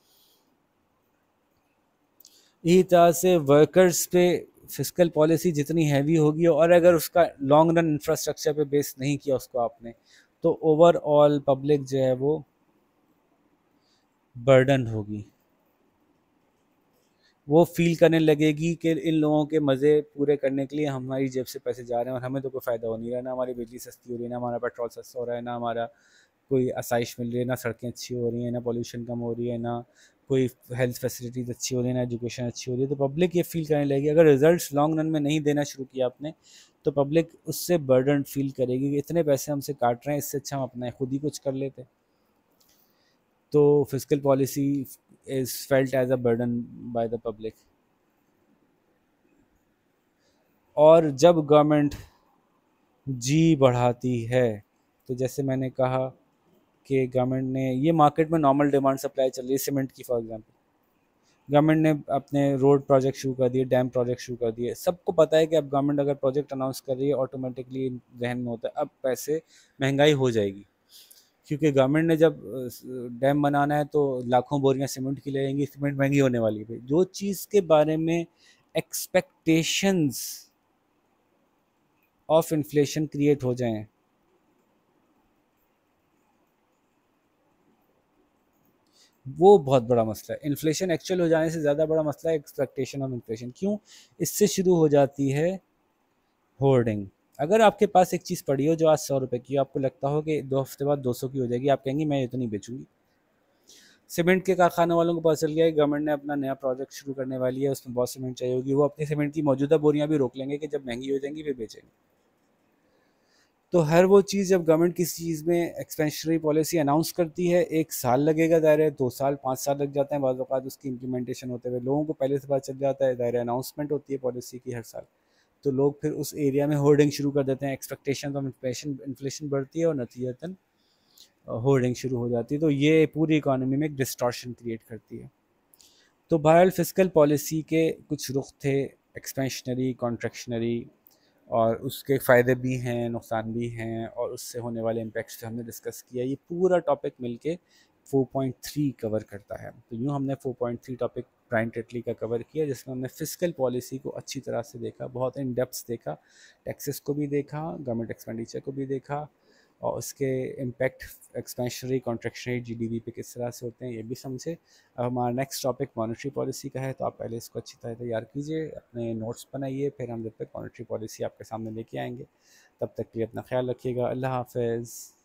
इसी तरह से वर्कर्स पे फिजिकल पॉलिसी जितनी हैवी होगी और अगर उसका लॉन्ग रन इंफ्रास्ट्रक्चर पे बेस नहीं किया उसको आपने, तो ओवरऑल पब्लिक जो है वो बर्डन होगी। वो फील करने लगेगी कि इन लोगों के मज़े पूरे करने के लिए हमारी जेब से पैसे जा रहे हैं और हमें तो कोई फ़ायदा हो नहीं रहा, ना हमारी बिजली सस्ती हो रही है, ना हमारा पेट्रोल सस्ता हो रहा है, ना हमारा कोई आसाइश मिल रही है, ना सड़कें अच्छी हो रही हैं, ना पॉल्यूशन कम हो रही है, ना कोई हेल्थ फैसिलिटीज़ अच्छी हो रही है, ना एजुकेशन अच्छी हो रही है। तो पब्लिक ये फील करने लगेगी, अगर रिजल्ट्स लॉन्ग रन में नहीं देना शुरू किया आपने तो पब्लिक उससे बर्डन फील करेगी कि इतने पैसे हमसे काट रहे हैं, इससे अच्छा हम अपना खुद ही कुछ कर लेते। तो physical policy is felt as a burden by the public. और जब गवर्नमेंट जी बढ़ाती है, तो जैसे मैंने कहा कि गवर्नमेंट ने ये मार्केट में नॉर्मल डिमांड सप्लाई चल रही है सीमेंट की फॉर एग्जांपल, गवर्नमेंट ने अपने रोड प्रोजेक्ट शुरू कर दिए, डैम प्रोजेक्ट शुरू कर दिए। सबको पता है कि अब गवर्नमेंट अगर प्रोजेक्ट अनाउंस कर रही है ऑटोमेटिकली जहन में होता है अब पैसे, महंगाई हो जाएगी, क्योंकि गवर्नमेंट ने जब डैम बनाना है तो लाखों बोरियां सीमेंट की लगेंगी, सीमेंट महंगी होने वाली है। जो चीज़ के बारे में एक्सपेक्टेशंस ऑफ इन्फ्लेशन क्रिएट हो जाएं, वो बहुत बड़ा मसला है। इन्फ्लेशन एक्चुअल हो जाने से ज़्यादा बड़ा मसला है एक्सपेक्टेशन ऑफ इन्फ्लेशन। क्यों? इससे शुरू हो जाती है होर्डिंग। अगर आपके पास एक चीज़ पड़ी हो जो आज 100 रुपये की, आपको लगता हो कि 2 हफ्ते बाद 200 की हो जाएगी, आप कहेंगे मैं ये तो नहीं बेचूंगी। सीमेंट के कारखाने वालों को पता चल गया है गवर्नमेंट ने अपना नया प्रोजेक्ट शुरू करने वाली है, उसमें बहुत सीमेंट चाहिए होगी, वो अपनी सीमेंट की मौजूदा बोरियां भी रोक लेंगे कि जब महंगी हो जाएंगी फिर बेचेंगे। तो हर वो चीज़ जब गवर्नमेंट किसी चीज़ में एक्सपेंशनरी पॉलिसी अनाउंस करती है, 1 साल लगेगा दायरे, 2 साल 5 साल लग जाते हैं बाद औक़ात उसकी इम्प्लीमेंटेशन होते हुए। लोगों को पहले से पता चल जाता है, दायरे अनाउंसमेंट होती है पॉलिसी की हर साल, तो लोग फिर उस एरिया में होर्डिंग शुरू कर देते हैं, एक्सपेक्टेशन ऑफ इन्फ्लेशन बढ़ती है और नतीजतन होर्डिंग शुरू हो जाती है। तो ये पूरी इकोनॉमी में एक डिस्टॉर्शन क्रिएट करती है। तो बहरहाल फिजिकल पॉलिसी के कुछ रुख थे, एक्सपेंशनरी, कॉन्ट्रैक्शनरी, और उसके फ़ायदे भी हैं, नुकसान भी हैं, और उससे होने वाले इम्पैक्ट्स हमने डिस्कस किया। ये पूरा टॉपिक मिलके 4.3 कवर करता है। तो यूँ हमने 4.3 टॉपिक ब्रायन टेटली का कवर किया, जिसमें हमने फिजिकल पॉलिसी को अच्छी तरह से देखा, बहुत इन डेप्थ देखा, टैक्सेस को भी देखा, गवर्नमेंट एक्सपेंडिचर को भी देखा, और उसके इम्पैक्ट एक्सपेंशनरी, कॉन्ट्रैक्शनरी, जीडीपी पे किस तरह से होते हैं ये भी समझे। अब हमारा नेक्स्ट टॉपिक मॉनेटरी पॉलिसी का है, तो आप पहले इसको अच्छी तरह तैयार कीजिए, अपने नोट्स बनाइए, फिर हम जब तक मॉनेटरी पॉलिसी आपके सामने लेके आएंगे, तब तक के लिए अपना ख्याल रखिएगा। अल्लाह हाफ़िज़।